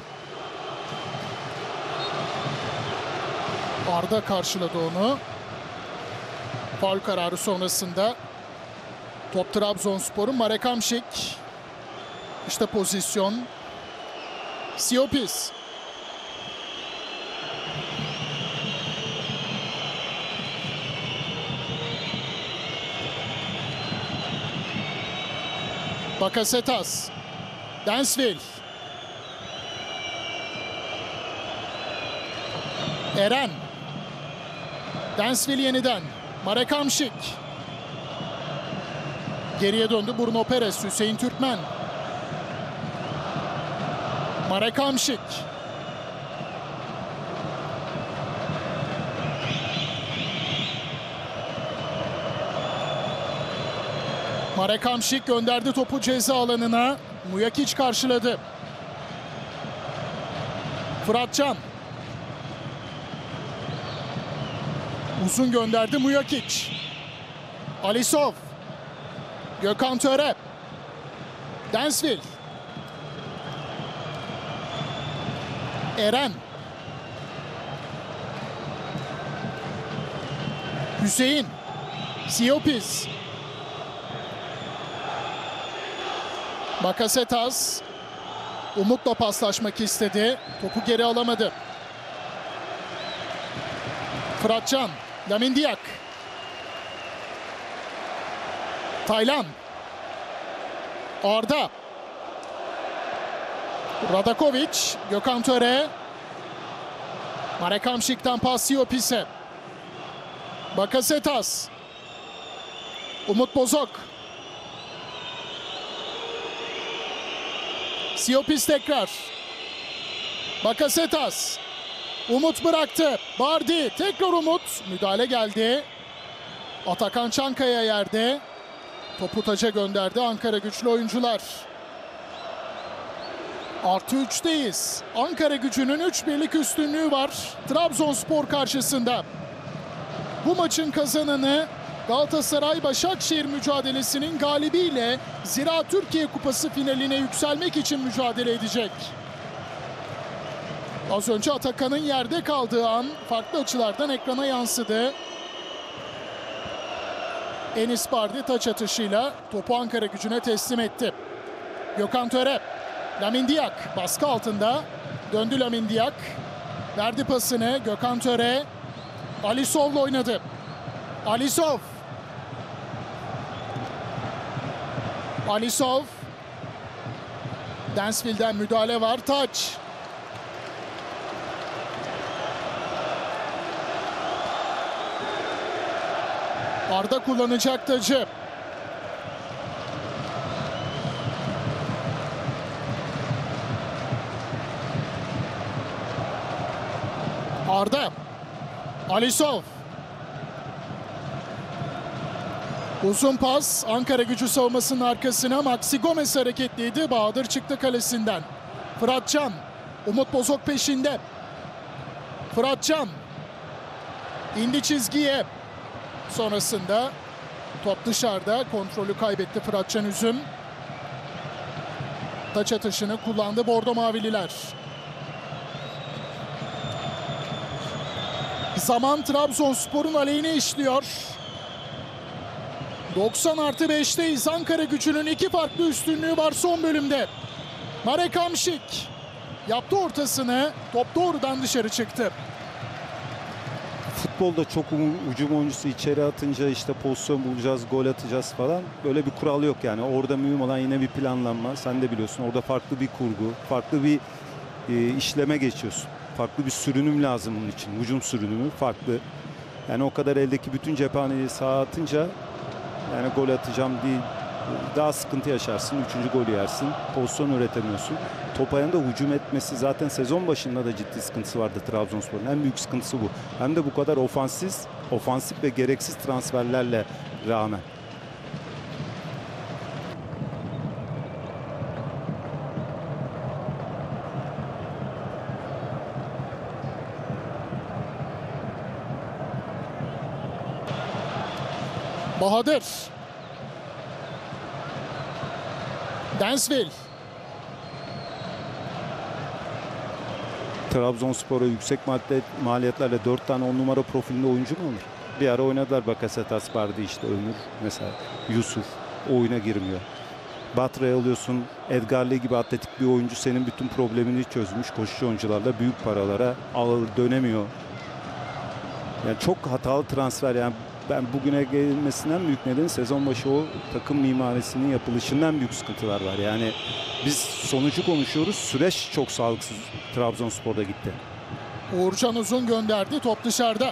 Arda karşıladı onu. Faul kararı sonrasında top Trabzonspor'un. Marek Hamšík. İşte pozisyon. Siopis. Bakasetas. Densville. Eren. Densville yeniden. Marek Hamšík. Geriye döndü Bruno Perez. Hüseyin Türkmen. Marek Hamšík. Marek Hamšík gönderdi topu ceza alanına. Mujakić karşıladı. Fıratcan. Uzun gönderdi Mujakić. Alisov. Gökhan Töre. Densville. Eren. Hüseyin. Siopis. Bakasetas. Umut'la paslaşmak istedi. Topu geri alamadı. Fıratcan. Lamin Diak. Taylan. Arda. Radaković. Gökhan Töre. Marek Hamšík'ten pas Siopis'e. Bakasetas. Umut Bozok. Siopis tekrar. Bakasetas. Umut bıraktı. Bardi. Tekrar Umut. Müdahale geldi. Atakan Çankaya yerde. Topu taca gönderdi Ankara Güçlü oyuncular. Artı üçteyiz. Ankara Gücü'nün üç birlik üstünlüğü var Trabzonspor karşısında. Bu maçın kazananı Galatasaray-Başakşehir mücadelesinin galibiyle Zira Türkiye Kupası finaline yükselmek için mücadele edecek. Az önce Atakan'ın yerde kaldığı an farklı açılardan ekrana yansıdı. Enis Bardi taç atışıyla topu Ankara Gücü'ne teslim etti. Gökhan Töre. Lamin Diak baskı altında. Döndü Lamin Diak. Verdi pasını Gökhan Töre. Alisov'la oynadı. Alisov. Alisov. Densville'den müdahale var. Taç. Arda kullanacak tacı. Arda. Alisov. Uzun pas Ankara Gücü savunmasının arkasına. Maxi Gomez hareketliydi. Bahadır çıktı kalesinden. Fıratcan. Umut Bozok peşinde. Fıratcan indi çizgiye. Sonrasında top dışarıda. Kontrolü kaybetti Fıratcan Üzüm. Taç atışını kullandı Bordo Mavililer. Zaman Trabzonspor'un aleyhine işliyor. doksan artı beşteyiz. Ankara Gücü'nün iki farklı üstünlüğü var son bölümde. Marek Hamšík yaptı ortasını. Top doğrudan dışarı çıktı. Futbolda çok hücum oyuncusu içeri atınca işte pozisyon bulacağız, gol atacağız falan. Böyle bir kural yok yani. Orada mühim olan yine bir planlanma. Sen de biliyorsun, orada farklı bir kurgu, farklı bir e, işleme geçiyorsun. Farklı bir sürünüm lazım bunun için. Hücum sürünümü farklı. Yani o kadar eldeki bütün cephaneyi sağa atınca yani gol atacağım değil, daha sıkıntı yaşarsın. Üçüncü golü yersin. Pozisyon üretemiyorsun. Top ayağında hücum etmesi zaten sezon başında da ciddi sıkıntısı vardı Trabzonspor'un. En büyük sıkıntısı bu. Hem de bu kadar ofansif, ofansif ve gereksiz transferlerle rağmen. Bahadır. Densville. Trabzonspor'a yüksek maliyetlerle dört tane on numara profilinde oyuncu mu olur? Bir ara oynadılar Bakasetas vardı, işte Ömür mesela, Yusuf oyuna girmiyor. Batra'yı alıyorsun, Edgar Lee gibi atletik bir oyuncu senin bütün problemini çözmüş, koşucu oyuncularla büyük paralara al dönemiyor. Yani çok hatalı transfer. Yani ben bugüne gelmesinden büyük nedeni sezon başı o takım mimarisinin yapılışından büyük sıkıntılar var. Yani biz sonucu konuşuyoruz. Süreç çok sağlıksız Trabzonspor'da gitti. Uğurcan Uzun gönderdi. Top dışarıda.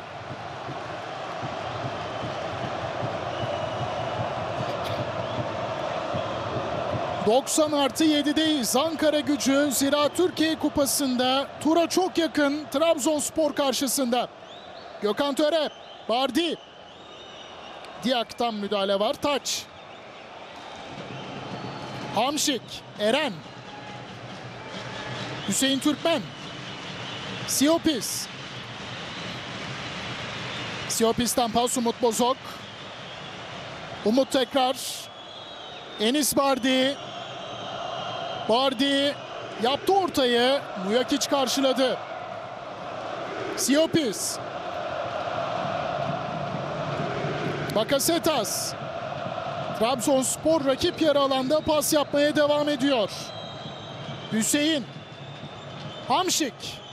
doksan artı yedideyiz. Ankara Gücü Ziraat Türkiye Kupası'nda tura çok yakın Trabzonspor karşısında. Gökhan Töre, Bardi. Diak'tan müdahale var. Taç. Hamšík, Eren. Hüseyin Türkmen. Siopis. Siopis'ten pas Umut Bozok. Umut tekrar. Enis Bardi. Bardi yaptı ortayı. Mujakić karşıladı. Siopis. Bakasetas. Trabzonspor rakip yarı alanda pas yapmaya devam ediyor. Hüseyin. Hamšík.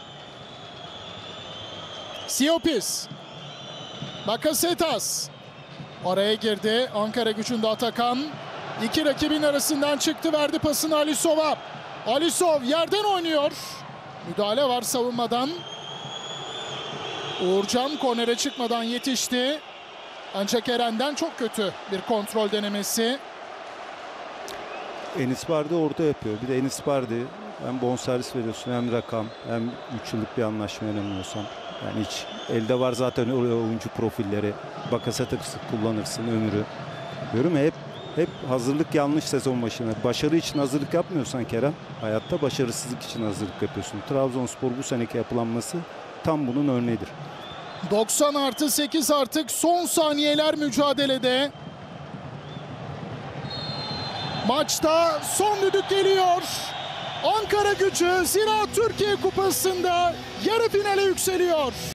Siopis. Bakasetas. Araya girdi. Ankara Gücü'nde Atakan. İki rakibin arasından çıktı, verdi pasını Alisov'a. Alisov yerden oynuyor. Müdahale var savunmadan. Uğurcan kornere çıkmadan yetişti. Ancak Eren'den çok kötü bir kontrol denemesi. Enis Bardi orada yapıyor. Bir de Enis Bardi hem bonservis veriyorsun hem rakam hem üç yıllık bir anlaşma önemliyorsan. Yani hiç elde var zaten oyuncu profilleri. Bakasetas'ı kullanırsın, Ömür'ü. Diyorum ya, hep hep hazırlık yanlış sezon başına. Başarı için hazırlık yapmıyorsan Kerem, hayatta başarısızlık için hazırlık yapıyorsun. Trabzonspor bu seneki yapılanması tam bunun örneğidir. doksan artı sekiz artık son saniyeler mücadelede. Maçta son düdük geliyor. Ankara Gücü Ziraat Türkiye Kupası'nda yarı finale yükseliyor.